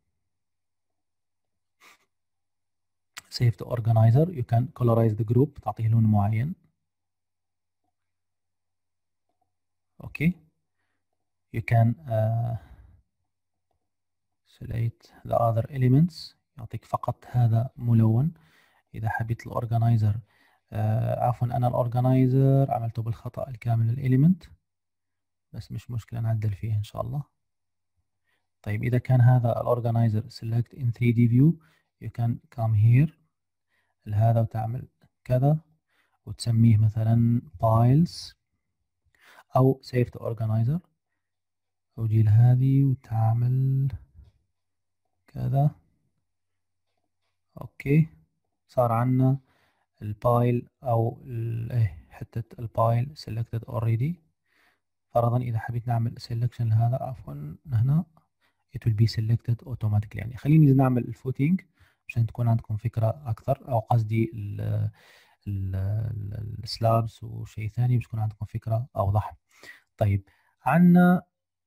save to organizer you can colorize the group، تعطيه لون معين. اوكي، you can select the other elements، يعطيك فقط هذا ملون. إذا حبيت الأورجنايزر عفوا أنا الأورجنايزر عملته بالخطأ الكامل الإليمنت، بس مش مشكلة نعدل فيه إن شاء الله. طيب إذا كان هذا الأورجنايزر select in 3D view you can come here لهذا وتعمل كذا وتسميه مثلا files أو save to organizer، وتجي لهذه وتعمل كذا. أوكي، صار عنا البايل أو حتة البايل selected already. فرضا إذا حبيت نعمل selection لهذا عفوا هنا it will be selected automatically. يعني خليني نعمل الفوتينج عشان تكون عندكم فكرة أكثر، أو قصدي السلابس وشيء ثاني باش تكون عندكم فكرة أوضح. طيب عندنا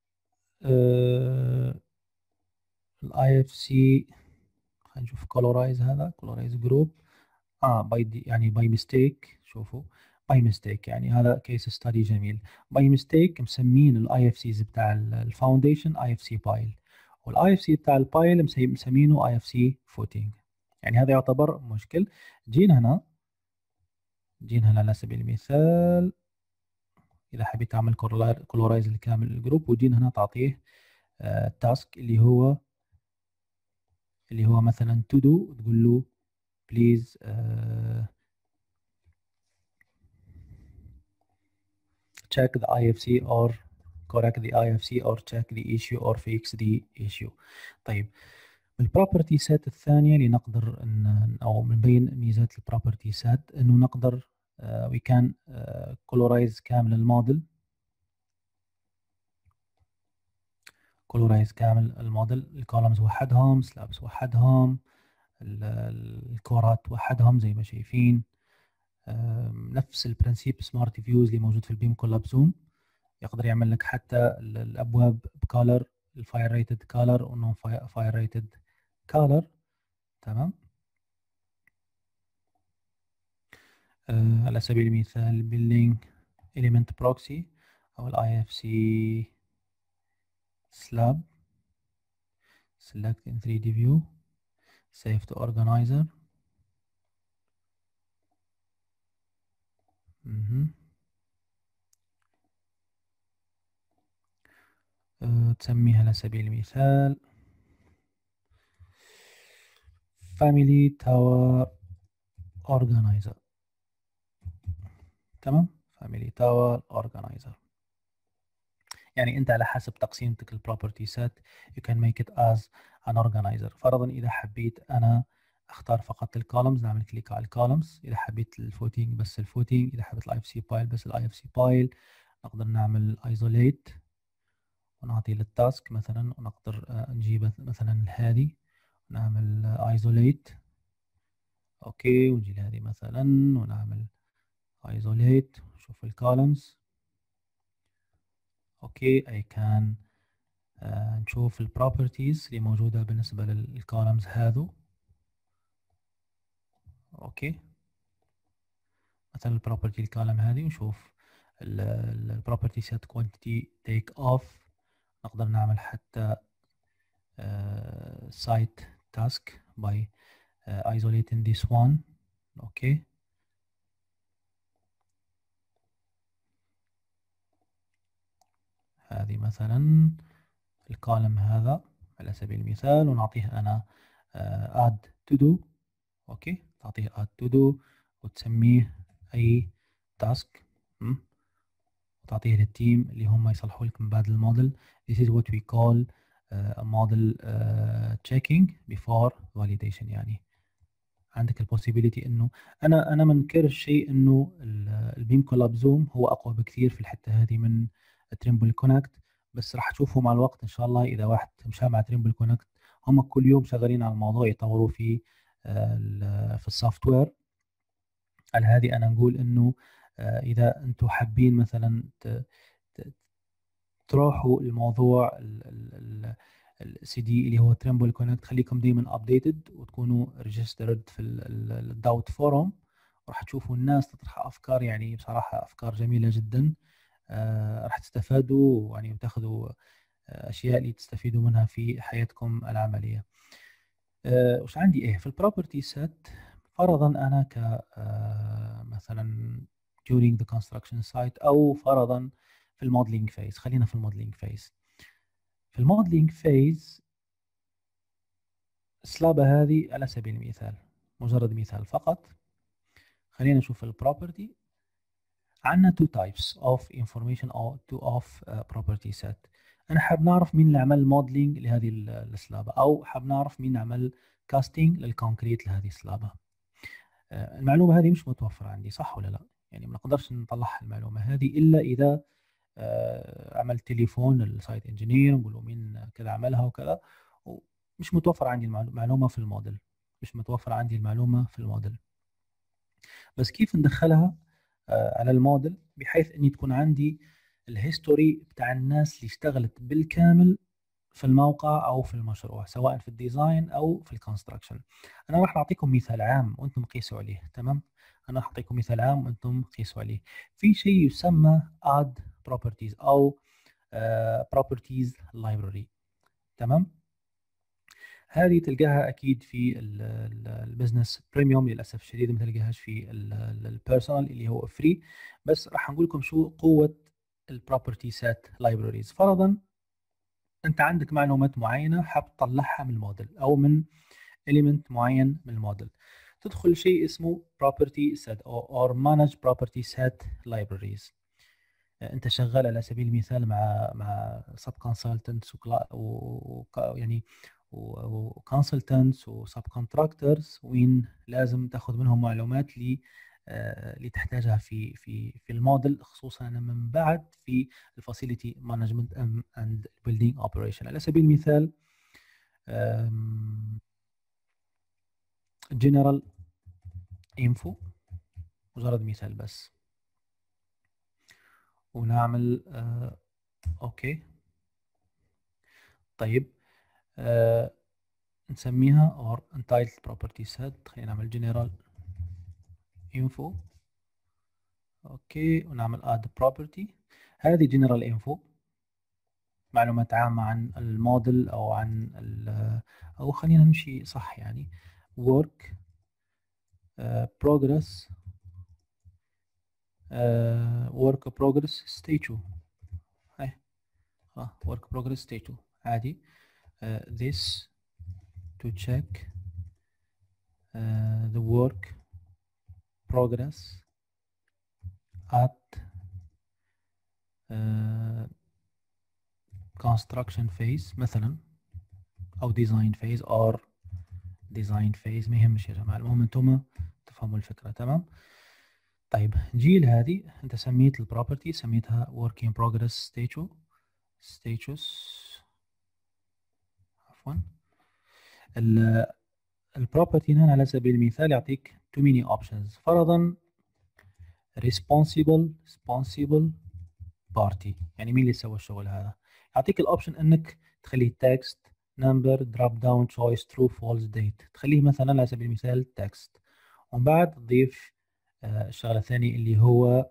الاي اف سي، خلينا نشوف colorize، هذا colorize group يعني باي ميستيك. شوفوا باي ميستيك، يعني هذا كيس ستادي جميل. باي ميستيك مسمين الاي اف سيز بتاع الفاونديشن اي اف سي بايل، والاي اف سي بتاع البايل مسمينه اي اف سي فوتينج. يعني هذا يعتبر مشكل. جينا هنا على سبيل المثال اذا حبيت تعمل كولورايز لكامل الجروب، وجينا هنا تعطيه تاسك اللي هو مثلا تو دو، تقول له بليز check the IFC or correct the IFC or check the issue or fix the issue. طيب البروبرتي سيت الثانية اللي نقدر أو من بين ميزات البروبرتي سيت إنه نقدر we can colorize كامل الموديل، colorize كامل الموديل، الكولمز وحدهم، سلابس وحدهم، الكورات وحدهم زي ما شايفين. نفس البرنسيب سمارت فيوز اللي موجود في البيم كولاب زوم، يقدر يعمل لك حتى الابواب بكالر، الفاير ريتد كالر والنون فاير ريتد كالر. تمام. على سبيل المثال building element proxy او الاي اف سي slab select in 3D view save to organizer. تسميها على سبيل المثال family tower organizer. تمام، family tower organizer. يعني انت على حسب تقسيمتك البروبرتي سيت you can make it as an organizer. فرضا اذا حبيت انا اختار فقط الكولمز نعمل كليك على الكولمز، اذا حبيت الفوتينج بس الفوتينج، اذا حبيت الاي اف سي بايل بس الاي اف سي بايل. نقدر نعمل ايزوليت ونعطي للتاسك مثلا، ونقدر نجيب مثلا هذه نعمل ايزوليت. اوكي، ونجي لهذه مثلا ونعمل ايزوليت، نشوف الكولمز. اوكي I can نشوف البروبرتيز اللي موجودة بالنسبة للكولمز هذو. اوكي، مثلا البروبرتي الكولم هذه، ونشوف البروبرتي set quantity take off. نقدر نعمل حتى site task by isolating this one. اوكي. هذه مثلا الكولم هذا على سبيل المثال، ونعطيه انا add to do. اوكي، تعطيه add to do وتسميه اي تاسك، وتعطيه للتيم اللي هم يصلحوا لك من بعد الموديل. This is what we call a model checking before validation. يعني عندك البوسيبيليتي انه انا ما انكرش شيء انه البيم كولاب زوم هو اقوى بكثير في الحته هذه من تريمبل كونكت، بس راح تشوفوا مع الوقت ان شاء الله اذا واحد مشى مع تريمبل كونكت. هم كل يوم شغالين على الموضوع، يطوروا في في السوفت وير. على هذه انا نقول انه اذا انتم حابين مثلا تروحوا الموضوع السي دي اللي هو تريمبل كونكت، خليكم دائما ابديتد وتكونوا ريجسترد في الداوت فورم، راح تشوفوا الناس تطرح افكار، يعني بصراحه افكار جميله جدا. راح تستفادوا يعني وتاخذوا اشياء اللي تستفيدوا منها في حياتكم العمليه. وش عندي ايه في البروبرتي سيت؟ فرضا انا ك مثلا during the construction site او فرضا في الموديلينج فيز. خلينا في الموديلينج فيز. في الموديلينج فيز السلابة هذه على سبيل المثال، مجرد مثال فقط. خلينا نشوف البروبرتي. عندنا two types of information or two of property set. انا حاب نعرف مين اللي عمل موديلينج لهذه السلابة، او حاب نعرف مين عمل كاستنج للكونكريت لهذه السلابة. المعلومة هذه مش متوفرة عندي، صح ولا لا؟ يعني ما نقدرش نطلع المعلومة هذه إلا إذا عملت تليفون للسايت انجينير نقول له مين كذا عملها وكذا، ومش متوفر عندي المعلومة في الموديل. مش متوفر عندي المعلومة في الموديل. بس كيف ندخلها على الموديل بحيث اني تكون عندي الهيستوري بتاع الناس اللي اشتغلت بالكامل في الموقع او في المشروع، سواء في الديزاين او في الكونستراكشن. انا راح اعطيكم مثال عام وانتم قيسوا عليه. تمام، انا راح اعطيكم مثال عام وانتم قيسوا عليه. في شيء يسمى add properties او properties library. تمام، هذه تلقاها اكيد في البزنس بريميوم، للاسف الشديد ما تلقاهاش في البيرسونال اللي هو فري. بس راح نقول لكم شو قوه البروبرتي سيت لايبراريز. فرضا انت عندك معلومات معينه حاب تطلعها من الموديل او من element معين من الموديل، تدخل شيء اسمه property set or manage property set libraries. انت شغال على سبيل المثال مع سب كونسلتنتس يعني وكونسلتنتس وسب كونتراكتورز، وين لازم تاخذ منهم معلومات اللي تحتاجها في الموديل، خصوصا من بعد في الفاسيلتي مانجمنت اند بيلدينج اوبريشن. على سبيل المثال جنرال انفو، مجرد مثال بس، ونعمل اوكي. طيب نسميها or entitled property set. خلينا نعمل general info. اوكي، ونعمل add property. هذه general info، معلومات عامة عن الموديل او عن او خلينا نمشي صح يعني work progress work progress stage 2. هاي work progress stage 2 عادي. this to check the work progress at construction phase مثلا، او design phase or design phase، ما يهمش يا جماعه، المهم انتم تفهموا الفكره. تمام. طيب نجي هذه، انت سميت البروبرتي سميتها work in progress status عفوا. البروبرتي هنا على سبيل المثال يعطيك too many options. فرضا responsible party، يعني مين اللي سوى الشغل هذا؟ يعطيك الاوبشن انك تخليه text number drop down choice true false date. تخليه مثلا على سبيل المثال text، ومن بعد تضيف الشغله الثانيه اللي هو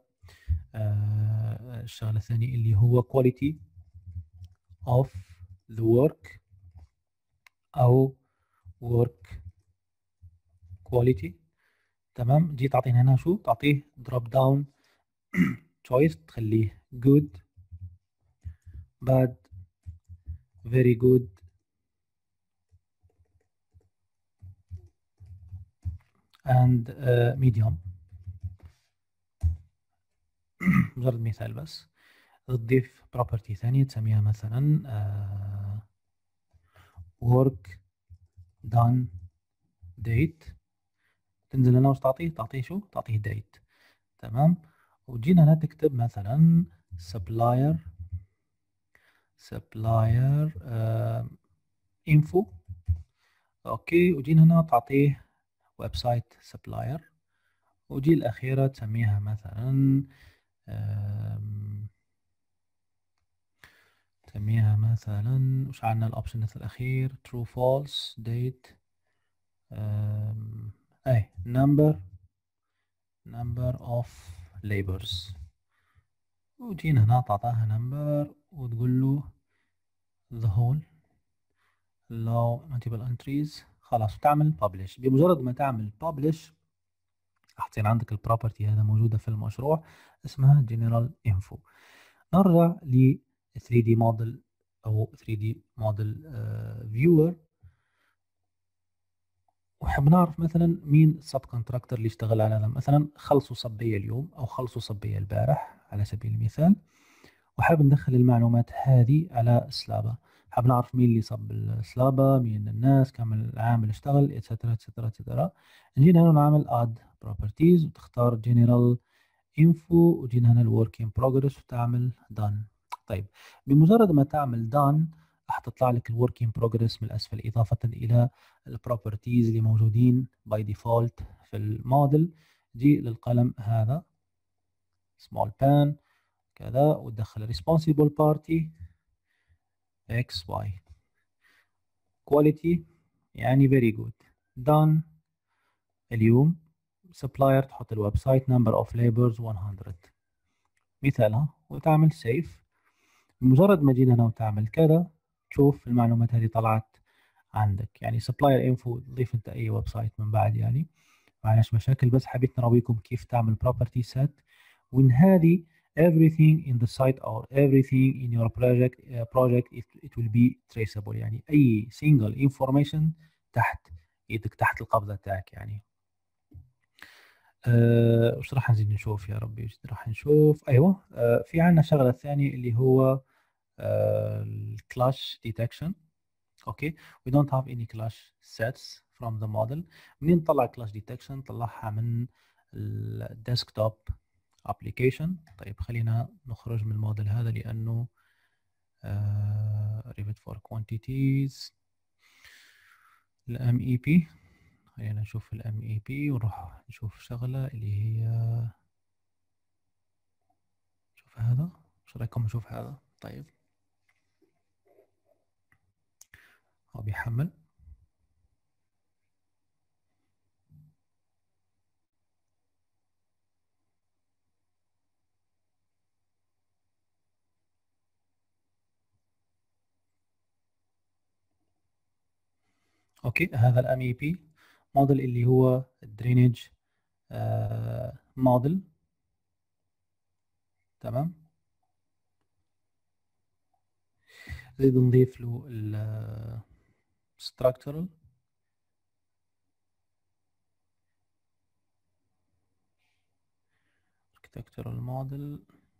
quality of the work او work quality. تمام، دي تعطينا هنا شو، تعطيه drop down choice تخليه good bad very good and medium. مجرد مثال بس. تضيف property ثانية تسميها مثلا work done date. تنزل هنا وش تعطيه، تعطيه شو، تعطيه date. تمام، وجينا هنا تكتب مثلا supplier info. اوكي، وجينا هنا تعطيه ويب سايت supplier. وجي الأخيرة تسميها مثلا تسميها مثلا وش عندنا الأوبشن الأخير true false date أي number of labors. وجينا هنا تعطاها number وتقول له the whole allow multiple entries. خلاص تعمل publish. بمجرد ما تعمل publish راح تصير عندك البروبرتي هذا موجودة في المشروع اسمها general info. نرجع ل 3D model أو 3D model viewer، وحاب نعرف مثلا مين السب كونتراكتور اللي اشتغل على هذا. مثلا خلصوا صبية اليوم أو خلصوا صبية البارح على سبيل المثال، وحاب ندخل المعلومات هذه على سلابة. حاب نعرف مين اللي صب السلابة، مين الناس، كم العامل اشتغل، اتسترا اتسترا اتسترا. نجينا هنا نعمل add properties وتختار general info، وجينا هنا الورك ان بروجرس وتعمل done. طيب، بمجرد ما تعمل done راح تطلع لك الورك ان بروجرس من الاسفل اضافه الى البروبرتيز اللي موجودين باي ديفولت في الموديل. جي للقلم هذا small pen كذا، وتدخل responsible party x y quality يعني very good done اليوم supplier تحط الويب سايت number of labors 100 مثالها وتعمل سيف. بمجرد ما جينا هنا وتعمل كذا تشوف المعلومات هذه طلعت عندك. يعني سبلاير انفو ضيف انت اي ويب سايت من بعد، يعني معلش مشاكل، بس حبيت نراويكم كيف تعمل property set. وإن هذه everything in the site or everything in your project it will be traceable. يعني أي single information تحت إيدك، تحت القبضة تاعك يعني. وش راح نزيد نشوف يا ربي، وش راح نشوف؟ أيوة، في عندنا شغلة ثانية اللي هو clash detection. okay, we don't have any clash sets from the model. منين نطلع clash detection؟ نطلعها من الديسكتوب application. طيب خلينا نخرج من الموديل هذا لأنه Revit for quantities الام اي بي. خلينا نشوف الام اي بي ونروح نشوف شغلة اللي هي نشوف هذا. شو رايكم نشوف هذا؟ طيب هو بيحمل. اوكي، هذا الام اي بي موديل اللي هو الدرينج موديل. تمام، نريد نضيف له ال structural architectural model.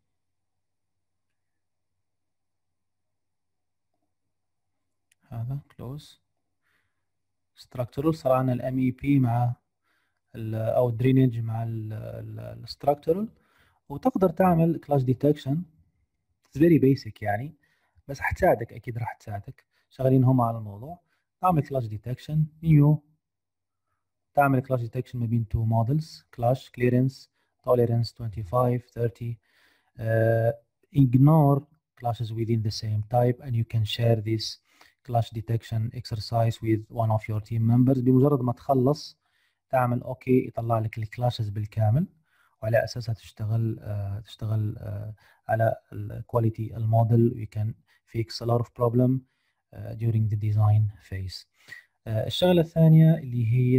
هذا close structural. صار عندنا الام اي بي مع او الدرينج مع الستراكتورال. وتقدر تعمل كلاش ديتكشن فيري بيسك يعني، بس حتساعدك اكيد، راح تساعدك. شغالين هم على الموضوع. تعمل كلاش ديتكشن نيو، تعمل كلاش ديتكشن ما بين تو مودلز كلاش كليرنس tolerance 25 30. Ignore clashes within the same type and you can share this clash detection exercise with one of your team members. بمجرد ما تخلص تعمل اوكي يطلع لك الكلاشز بالكامل، وعلى اساسها تشتغل على الكواليتي الموديل. We can fix a lot of problem during the design phase. الشغلة الثانية اللي هي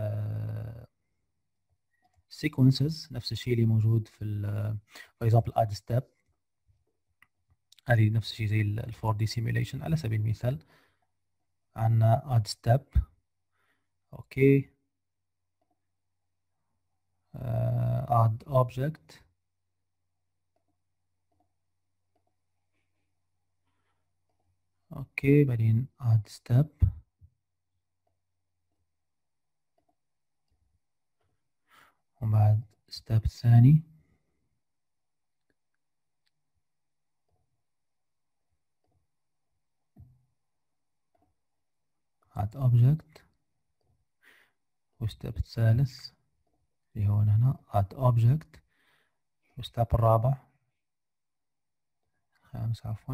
sequences، نفس الشيء اللي موجود في for example add step. هذه نفس الشيء زي ال 4D simulation. على سبيل المثال عندنا add step. اوكي. add object. اوكي بعدين add step وبعد step الثاني add object وستep الثالث اللي هو هنا add object وستep الرابع خامس عفوا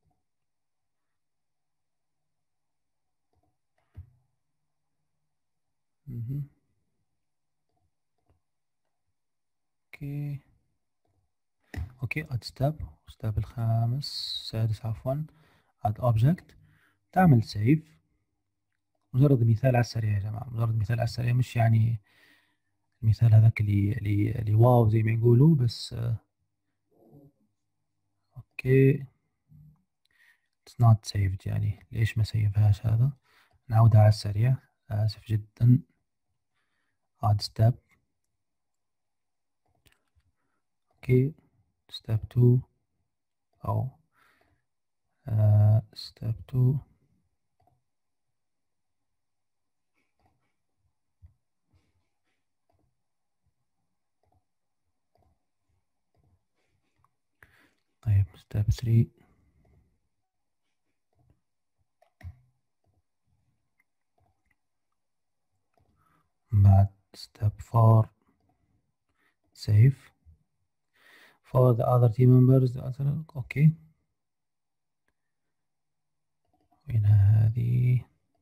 اوكي اوكي add step step الخامس السادس عفوا add object. تعمل سيف. مجرد مثال على السريع يا جماعة، مجرد مثال على السريع، مش يعني المثال هذاك اللي واو زي ما يقولوا، بس اوكي it's not saved. يعني ليش ما سيفهاش هذا؟ نعودها على السريع، آسف جدا. add step اوكي step 2 أو step 2 طيب step 3 بعد step 4 save for the other team members. اوكي وين هذه؟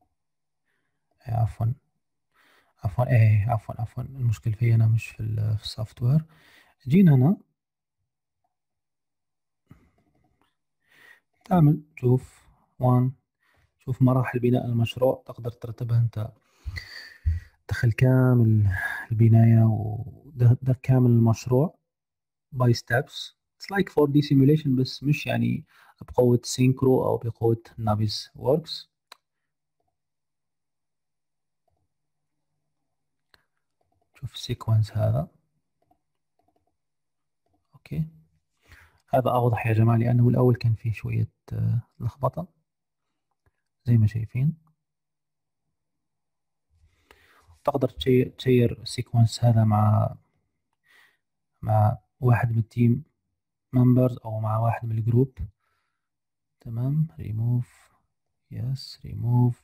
عفوا عفوا المشكلة في أنا مش في السوفت وير. جينا هنا تعمل شوف شوف مراحل بناء المشروع، تقدر ترتبها أنت، دخل كامل البناية وده كامل المشروع by steps. it's like 4D simulation بس مش يعني بقوة سينكرو أو بقوة نافيس ووركس. شوف السيكونس هذا. أوكي هذا أوضح يا جماعة، لأنه الأول كان فيه شوية لخبطة زي ما شايفين. تقدر تشير السيكونس هذا مع واحد من التيم ممبرز أو مع واحد من الجروب. تمام. remove yes remove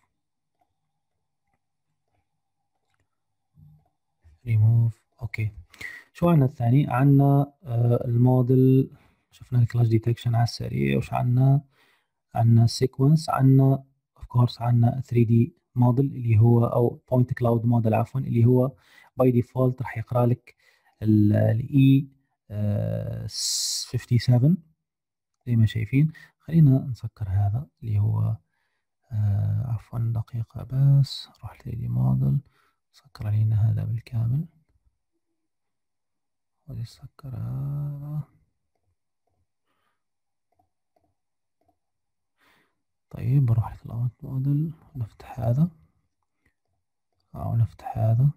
اوكي. شو عندنا الثاني؟ عندنا الموديل، شفنا الكلاش ديتكشن على السريع. وش عندنا سيكونس، عندنا اوف كورس عندنا 3D موديل اللي هو او بوينت كلاود موديل عفوا، اللي هو باي ديفولت راح يقرا لك الاي 57 زي ما شايفين. خلينا نسكر هذا اللي هو عفوا دقيقة بس، نروح 3D موديل سكر علينا هذا بالكامل ونسكر هذا. طيب بروح للأوت موديل نفتح هذا أو نفتح هذا،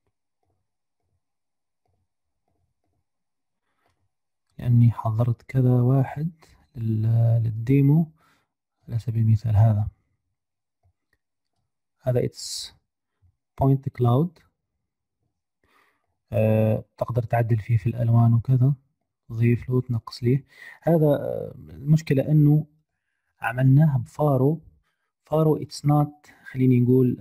لأني حضرت كذا واحد للديمو. على سبيل المثال هذا it's point cloud. تقدر تعدل فيه في الألوان وكذا، تضيف له تنقص ليه. هذا المشكلة أنه عملناها بفارو it's not، خليني نقول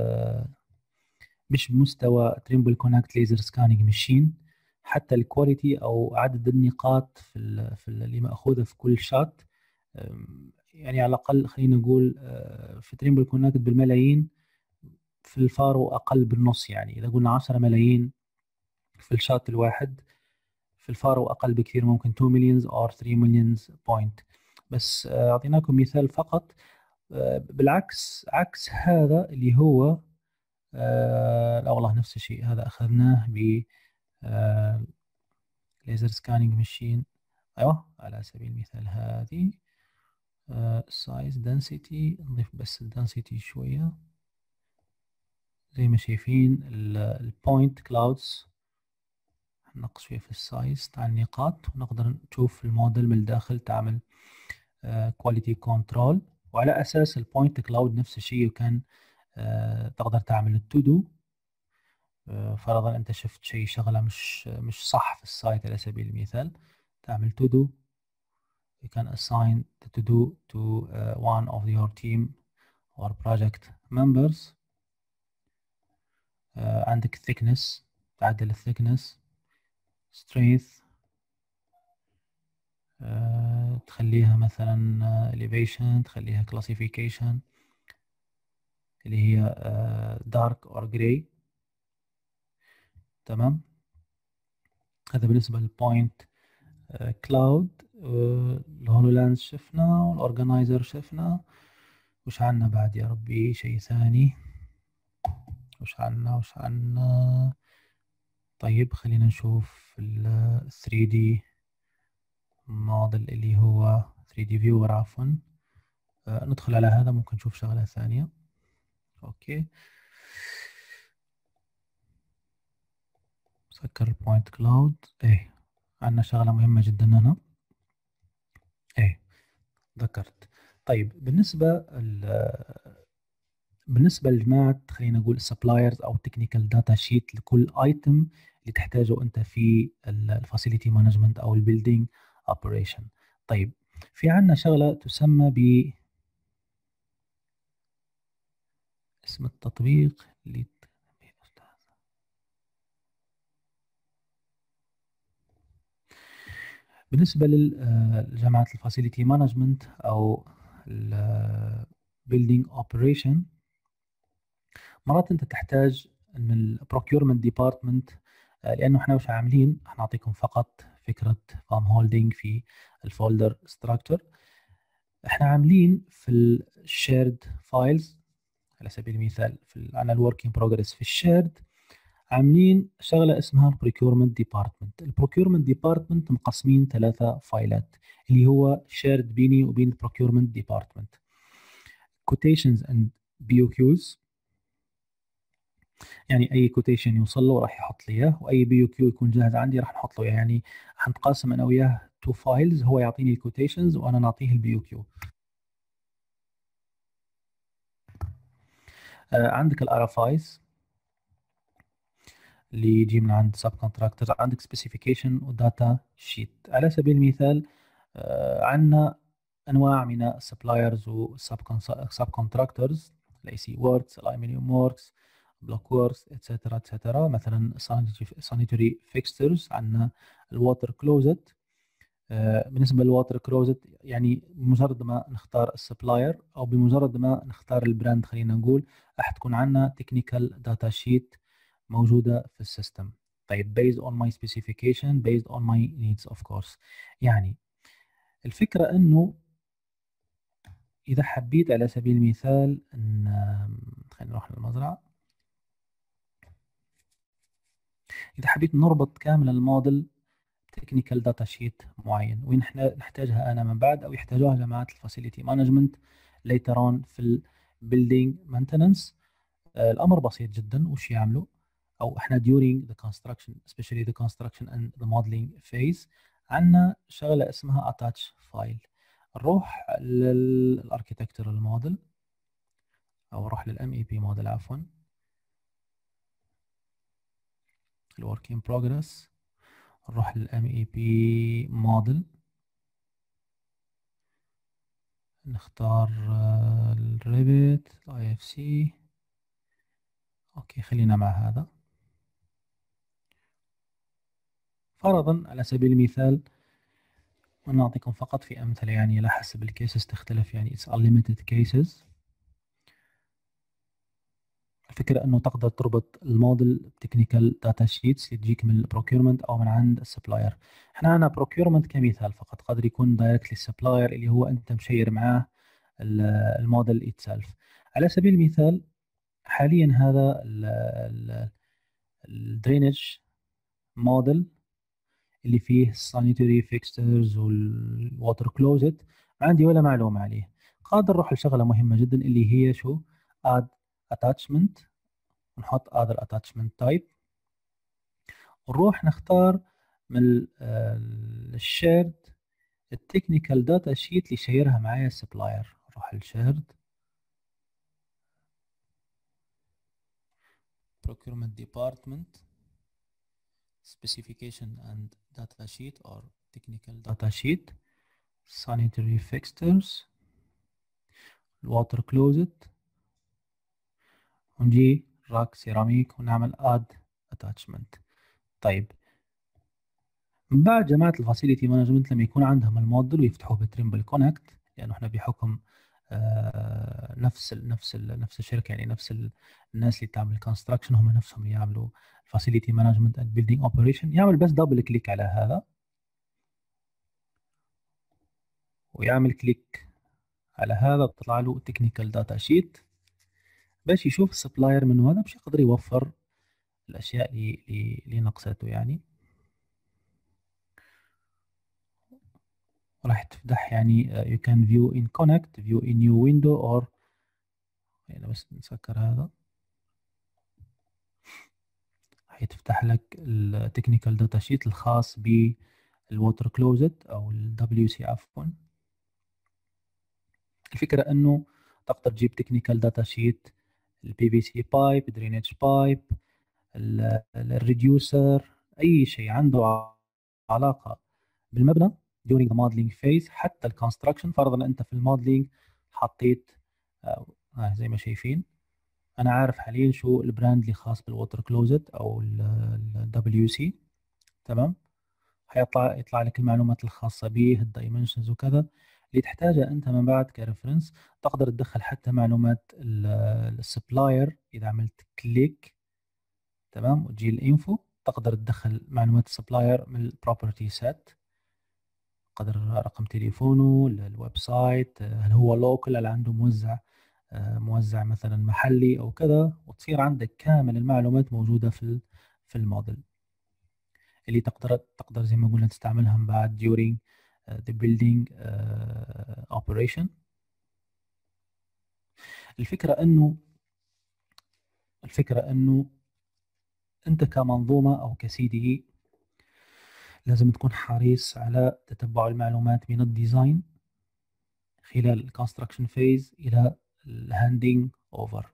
مش بمستوى تريمبل كونكت ليزر سكانينج ماشين. حتى الكواليتي او عدد النقاط في اللي ماخوذه في كل شات، يعني على الاقل خلينا نقول في تريمبل كونكت بالملايين، في الفارو اقل بالنص. يعني اذا قلنا 10 ملايين في الشات الواحد، في الفارو اقل بكثير، ممكن 2 مليونز او 3 مليونز بوينت. بس اعطيناكم مثال فقط. بالعكس عكس هذا اللي هو لا والله نفس الشيء، هذا أخذناه ب ليزر سكانينج ماشين. أيوه على سبيل المثال هذه سايز density، نضيف بس الدنسيتي شوية زي ما شايفين البوينت كلاودز، نقص شوية في السايز تاع النقاط ونقدر نشوف الموديل من الداخل تعمل كواليتي كنترول. وعلى أساس البوينت كلاود نفس الشيء، وكان تقدر تعمل التو دو. فرضا أنت شفت شيء شغلة مش صح في السايت على سبيل المثال، تعمل to do. You can assign the to do to one of your team or project members. عندك thickness، تعدل thickness، strength، تخليها مثلا elevation، تخليها classification اللي هي dark or gray. تمام. هذا بالنسبة للبوينت كلاود. الهولولانس شفنا، والأورجنايزر شفنا. وش عنا بعد يا ربي؟ شيء ثاني. وش عنا؟ طيب خلينا نشوف ال 3D موديل اللي هو 3D viewer عفوا. ندخل على هذا ممكن نشوف شغلة ثانية. اوكي، سكر البوينت كلاود. ايه عندنا شغلة مهمة جدا هنا. ايه ذكرت. طيب بالنسبة لجماعة خلينا نقول سبلايرز أو تكنيكال داتا شيت لكل ايتم اللي تحتاجه أنت في الفاسيليتي مانجمنت أو البيلدينج اوبريشن. طيب في عندنا شغلة تسمى ب اسم التطبيق اللي بالنسبة لجماعة الفاسيليتي مانجمنت أو البيلدينج اوبريشن. مرات أنت تحتاج أن البروكيورمنت ديبارتمنت، لأنه احنا وش عاملين، نعطيكم فقط فكرة فارم هولدينج في الفولدر ستراكشر. احنا عاملين في الشيرد فايلز على سبيل المثال في عندنا الورك ان بروجرس في الشيرد، عاملين شغلة اسمها البروكيورمنت ديبارتمنت. البروكيورمنت ديبارتمنت مقسمين 3 فايلات اللي هو شيرد بيني وبين البروكيورمنت ديبارتمنت. quotations and BOQs، يعني اي كوتيشن يوصل له راح يحط لي اياه، واي بي يو كيو يكون جاهز عندي راح نحط له اياه. يعني حنتقاسم انا وياه 2 فايلز، هو يعطيني الكوتيشنز وانا نعطيه البي يو كيو. عندك الار اف ايز اللي يجي من عند سب كونتراكتورز، عندك سبيسيفيكيشن وداتا شيت. على سبيل المثال عندنا انواع من السبلايرز وسب كونتراكتورز، الاي سي ووركس، الالومنيوم ووركس، بلوك ووركس، اتسترا اتسترا. مثلا سانيتوري فيكسترز، عندنا الووتر كلوزت. بالنسبه للووتر كلوزت يعني بمجرد ما نختار السبلاير او بمجرد ما نختار البراند خلينا نقول، راح تكون عندنا تكنيكال داتا شيت موجوده في السيستم. طيب based on my specification based on my needs of course. يعني الفكره انه إذا حبيت على سبيل المثال أن خلينا نروح للمزرعة، إذا حبيت نربط كامل الموديل تكنيكال داتا شيت معين وين احنا نحتاجها أنا من بعد أو يحتاجوها جماعة الفاسيليتي مانجمنت later on في البيلدينج مانتننس، الأمر بسيط جدا. وش يعملوا أو احنا during the construction especially the construction and the modeling phase عندنا شغلة اسمها attach file. نروح للاركيتكتشرال موديل او اروح للام اي بي موديل عفوا، الورك ان بروجرس، نروح للام اي بي موديل، نختار الريفت الاي اف سي. اوكي خلينا مع هذا. فرضا على سبيل المثال ونعطيكم فقط في امثله، يعني لا حسب الكيسز تختلف، يعني it's unlimited cases. الفكرة انه تقدر تربط الموديل بتكنيكال داتا شيتس اللي تجيك من البروكيورمنت او من عند السبلاير. احنا عندنا بروكيورمنت كمثال فقط، قدر يكون دايركتلي السبلاير اللي هو انت مشير معاه الموديل itself. على سبيل المثال حاليا هذا الدرينج موديل اللي فيه sanitary fixtures والواتر كلوزت، ما عندي ولا معلومة عليه. قادر نروح لشغلة مهمة جدا اللي هي شو؟ add attachment، ونحط other attachment type، ونروح نختار من الشيرد التكنيكال داتا شيت اللي شيرها معايا السبلاير. نروح للشيرد procurement department specification and data sheet or technical data sheet sanitary fixtures water closet، ونجي راك سيراميك ونعمل add attachment. طيب من بعد جماعة الفاسيلتي مانجمنت لما يكون عندهم الموديل ويفتحوه بتريمبل كونكت، لأنه احنا بحكم نفس الشركة، يعني نفس الناس اللي تعمل كونستراكشن هم نفسهم اللي يعملوا فاسيلتي مانجمنت اند بيلدينج اوبريشن، يعمل بس دبل كليك على هذا ويعمل كليك على هذا، بتطلع له تكنيكال داتا شيت باش يشوف السبلاير من هذا باش يقدر يوفر الأشياء اللي نقصته يعني. راح تفتح يعني you can view in connect view in new window or يعني بس نسكر هذا، هيتفتح لك التكنيكال داتا شيت الخاص بالووتر كلوزت او الدبليو سي عفوا. الفكرة انه تقدر تجيب تكنيكال داتا شيت البي في سي بايب، درينج بايب، الريديوسر، اي شيء عنده علاقة بالمبنى during the modeling phase. حتى الكونستراكشن، فرضا انت في الموديلينج حطيت زي ما شايفين انا عارف حاليا شو البراند اللي خاص بالووتر كلوزت او الدبليو سي، تمام. يطلع لك المعلومات الخاصة به، الدايمنشنز وكذا اللي تحتاجها انت من بعد كريفرنس. تقدر تدخل حتى معلومات السبلاير اذا عملت كليك، تمام، وتجي الانفو تقدر تدخل معلومات السبلاير من البروبرتي سيت، قدر رقم تليفونه، الويب سايت، هل هو لوكال، هل عنده موزع مثلا محلي او كذا، وتصير عندك كامل المعلومات موجودة في الموديل اللي تقدر زي ما قلنا تستعملها من بعد during the building operation. الفكرة انه انت كمنظومة او كسي دي اي لازم تكون حريص على تتبع المعلومات من الديزاين خلال الكونستراكشن فيز الى الهاندينج اوفر.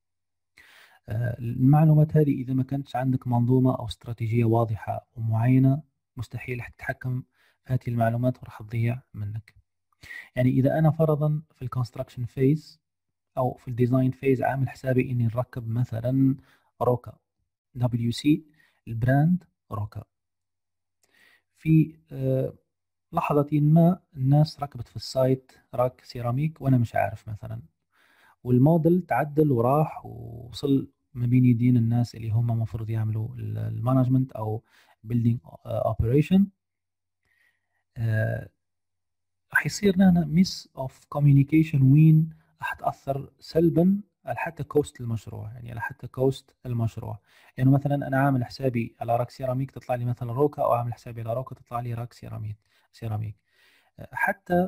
المعلومات هذه اذا ما كانتش عندك منظومة او استراتيجية واضحة ومعينة مستحيل تتحكم في هذه المعلومات وراح تضيع منك. يعني اذا انا فرضا في الكونستراكشن فيز او في الديزاين فيز عامل حسابي اني نركب مثلا روكا دبليو سي، البراند روكا، في لحظة ما الناس ركبت في السايت راك سيراميك وانا مش عارف مثلا، والموديل تعدل وراح ووصل ما بين يدين الناس اللي هم المفروض يعملوا المانجمنت او بيلدينج اوبريشن، راح يصير لنا ميس اوف كوميونيكيشن وين راح تاثر سلبا على حتى كوست المشروع، يعني على حتى كوست المشروع. يعني مثلا انا عامل حسابي على راك سيراميك تطلع لي مثلا روكا، او عامل حسابي على روكا تطلع لي راك سيراميك. حتى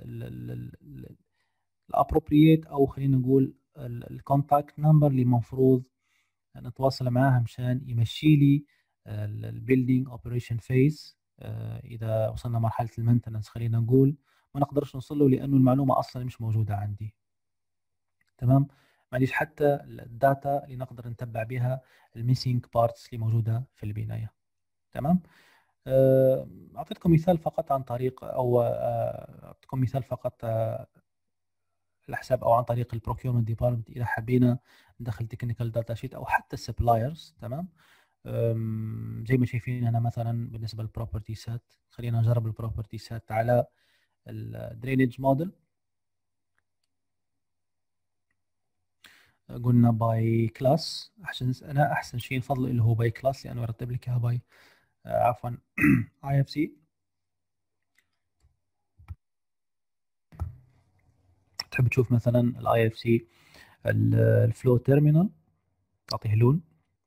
الابروبريت او خلينا نقول الكونتاكت نمبر اللي المفروض نتواصل معاها مشان يمشي لي البيلدينج اوبريشن فيز. اذا وصلنا مرحله المينتنس خلينا نقول ما نقدرش نوصل له لانه المعلومه اصلا مش موجوده عندي، تمام. معليش حتى الداتا اللي نقدر نتبع بها الميسينج بارتس اللي موجوده في البنايه، تمام. اعطيتكم مثال فقط عن طريق او اعطيتكم مثال فقط الحساب او عن طريق البروكيومنت ديبارتمنت اذا حبينا ندخل تكنيكال داتا شيت او حتى السبلايرز، تمام. زي ما شايفين هنا مثلا بالنسبه للبروبرتي سيت، خلينا نجرب البروبرتي سيت على الدرينج موديل. قلنا باي كلاس، احسن شيء نفضل اللي هو باي كلاس لانه يرتب لك اياها باي عفوا اي اف سي. تحب بتشوف مثلا الاي اف سي الفلو تيرمينال تعطيه لون،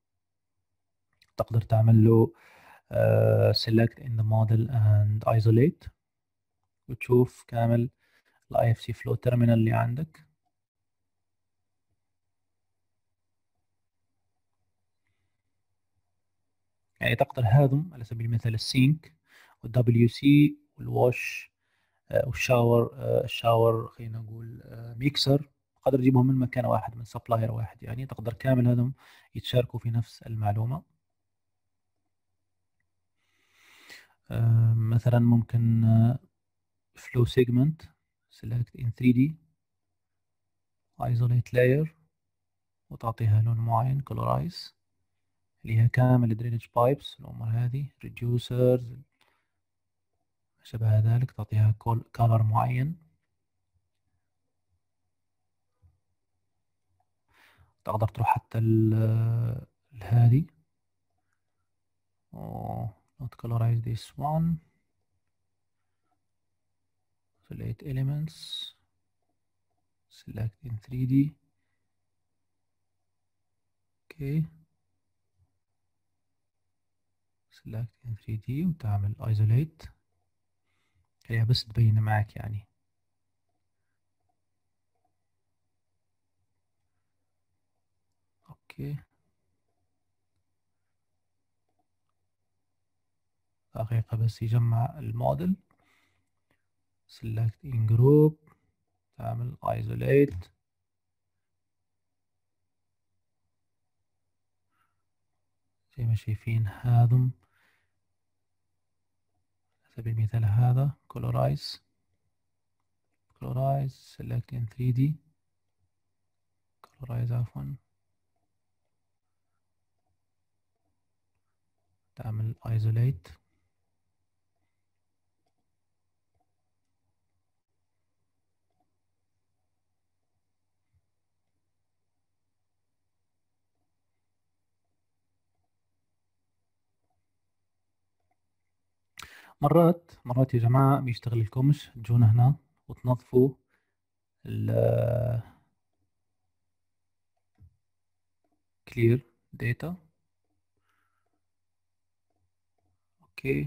تقدر تعمل له select in the model and isolate، وتشوف كامل الاي اف سي فلو تيرمينال اللي عندك. يعني تقدر هذم على سبيل المثال السينك والدبليو سي والواش والشاور، الشاور خلينا نقول ميكسر، تقدر تجيبهم من مكان واحد من سبلاير واحد، يعني تقدر كامل هذم يتشاركوا في نفس المعلومة. مثلا ممكن flow segment select in 3D isolate layer وتعطيها لون معين colorize اللي هي كامل drainage pipes الأمور هذه reducers شبه ذلك، تعطيها color معين. تقدر تروح حتى هذه not colorize this one select elements select in 3D okay select in 3D وتعمل isolate هي بس تبين معك يعني. اوكي دقيقة بس يجمع الموديل select in group تعمل isolate زي ما شايفين هذم على سبيل المثال هذا colorize select in 3D colorize عفوا تعمل isolate. مرات يا جماعة بيشتغل لكمش تجونا هنا وتنظفوا ال clear data. اوكي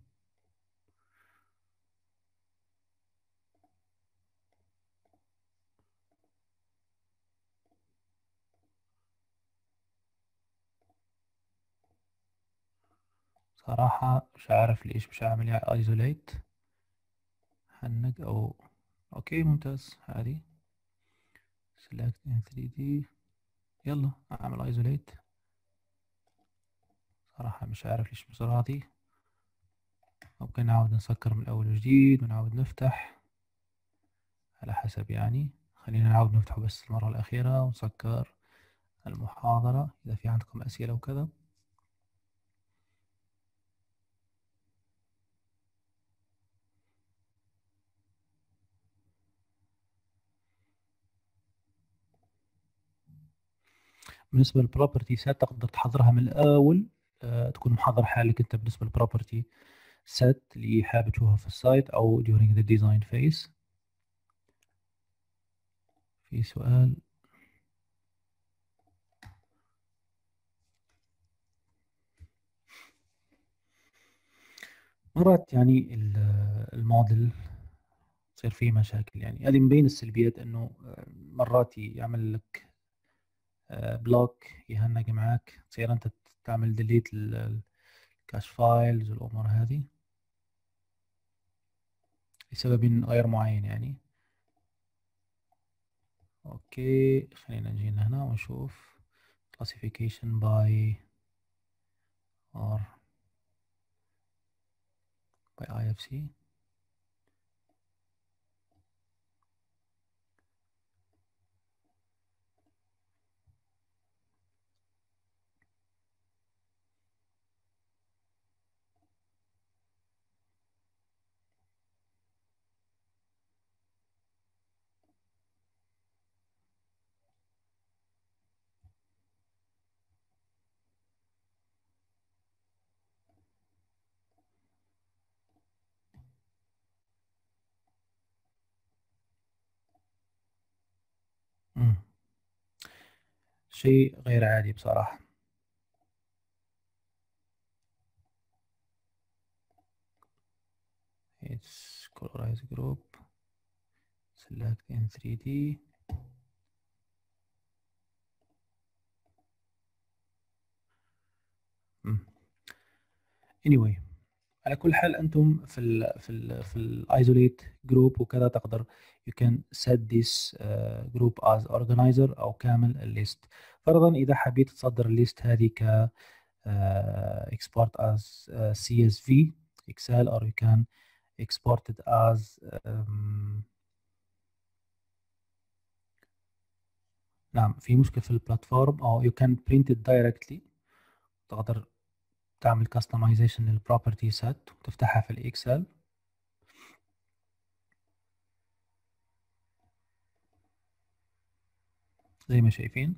صراحة مش عارف ليش مش عامل يعني isolate حنق او اوكي ممتاز. هذه select in 3D يلا اعمل isolate. صراحة مش عارف ليش مش راضي، ممكن نعاود نسكر من اول وجديد ونعاود نفتح على حسب يعني. خلينا نعاود نفتحه بس المرة الأخيرة ونسكر المحاضرة إذا في عندكم أسئلة وكذا. بالنسبة للبروبرتي سيت تقدر تحضرها من الأول، تكون محضر حالك أنت بالنسبة للبروبرتي سيت اللي حابب تشوفها في السايت أو during the design phase. في سؤال مرات يعني الموديل تصير فيه مشاكل، يعني هذه من بين السلبيات انه مرات يعمل لك بلوك يهنج معك، تصير انت تعمل ديليت الكاش فايلز والامور هذه بسبب غير معين يعني. اوكي خلينا نجينا هنا ونشوف classification by or by IFC. شيء غير عادي بصراحة. It's colorize group select in 3D. anyway على كل حال انتم في الايزوليت جروب وكذا تقدر you can set this group as organizer او كامل الليست. فرضا اذا حبيت تصدر الليست هذه ك export as CSV Excel or you can export it as نعم في مشكلة في البلاتفورم او you can print it directly. تقدر تعمل customization للبروبرتي set وتفتحها في الاكسل زي ما شايفين.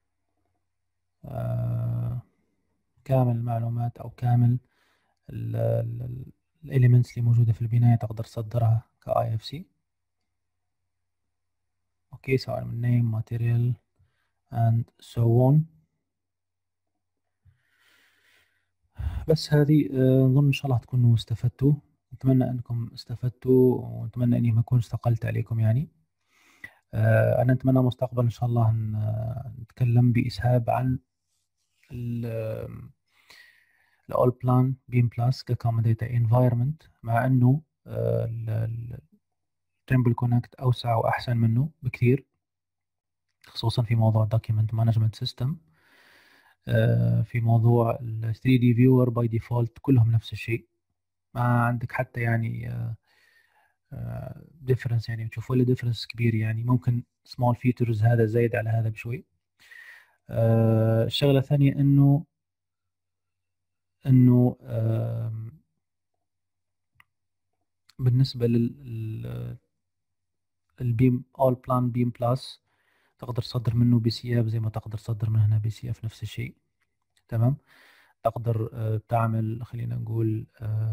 كامل المعلومات او كامل الاليمنتس اللي موجودة في البناية تقدر تصدرها ك IFC. اوكي سواء من name material and so on. بس هذه أظن إن شاء الله تكونوا استفدتوا. أتمنى أنكم استفدتوا وأتمنى أني ما أكون استقلت عليكم يعني. أنا أتمنى مستقبلا إن شاء الله نتكلم بإسهاب عن ال All Plan Beam Plus كcommon data environment مع أنه Trimble Connect أوسع وأحسن منه بكثير خصوصا في موضوع Document Management System. في موضوع ال 3D Viewer by default كلهم نفس الشيء ما عندك حتى يعني difference يعني تشوف ولا difference كبير يعني ممكن small features هذا زايد على هذا بشوي. الشغلة الثانية انه بالنسبة البيم all plan beam plus تقدر تصدر منه بي سي اف زي ما تقدر تصدر من هنا بي سي اف نفس الشيء. تمام. تقدر تعمل خلينا نقول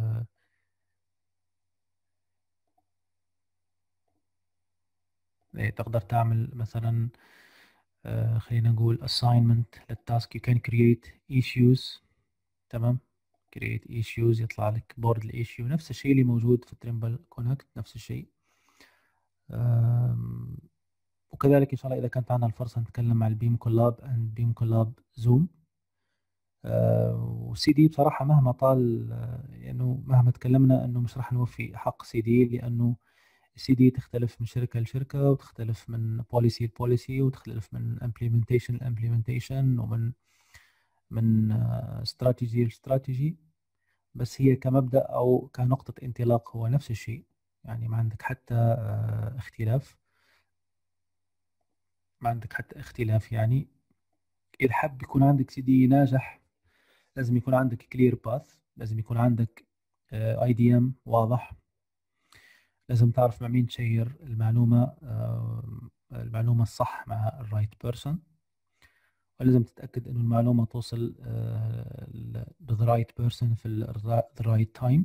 تقدر تعمل مثلا خلينا نقول assignment للتاسك you can create issues. تمام. create issues يطلع لك board الissue نفس الشيء اللي موجود في تريمبل كونكت نفس الشيء. وكذلك إن شاء الله إذا كانت عندنا الفرصة نتكلم عن البيم كولاب and بيم كولاب زوم. وسي دي بصراحة مهما طال يعني مهما تكلمنا أنه مش راح نوفي حق سي دي لأنه السي دي تختلف من شركة لشركة وتختلف من بوليسي لبوليسي وتختلف من implementation لimplementation ومن استراتيجي لاستراتيجي. بس هي كمبدأ أو كنقطة انطلاق هو نفس الشيء يعني ما عندك حتى اختلاف. ما عندك حتى اختلاف يعني إذا حاب يكون عندك سي دي ناجح لازم يكون عندك كلير باث. لازم يكون عندك اي دي ام واضح. لازم تعرف مع مين تشير المعلومة المعلومة الصح مع الرايت بيرسون. ولازم تتأكد إنه المعلومة توصل للرايت رايت بيرسون في الرايت تايم.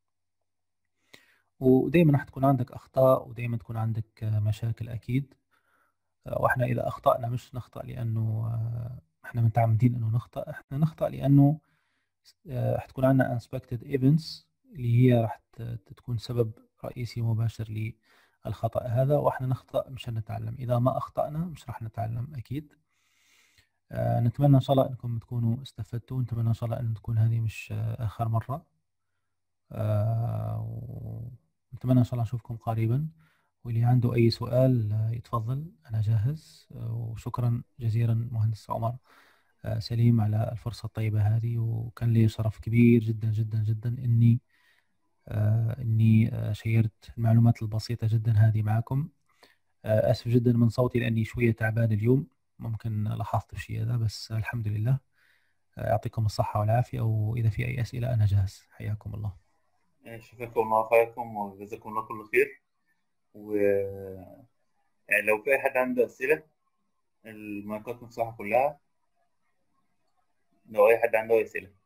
ودايما راح تكون عندك أخطاء ودايما تكون عندك مشاكل أكيد. وإحنا إذا أخطأنا مش نخطأ لأنه إحنا متعمدين إنه نخطأ. إحنا نخطأ لأنه حتكون عندنا unexpected events اللي هي راح تكون سبب رئيسي مباشر للخطأ هذا. وإحنا نخطأ مش نتعلم. إذا ما أخطأنا مش راح نتعلم أكيد. نتمنى إن شاء الله أنكم تكونوا استفدتوا. نتمنى إن شاء الله أن تكون هذه مش آخر مرة. ونتمنى إن شاء الله نشوفكم قريبا. واللي عنده أي سؤال يتفضل أنا جاهز. وشكرا جزيلا مهندس عمر سليم على الفرصة الطيبة هذه. وكان لي شرف كبير جدا جدا جدا إني شيرت المعلومات البسيطة جدا هذه معكم. أسف جدا من صوتي لأني شوية تعبان اليوم. ممكن لاحظت الشيء هذا بس الحمد لله. يعطيكم الصحة والعافية. وإذا في أي أسئلة أنا جاهز. حياكم الله. شكرا الله خيركم وجزاكم الله كل خير. و يعني لو في أي حد عنده أسئلة المايكات مفتوحة كلها. لو أي حد عنده أسئلة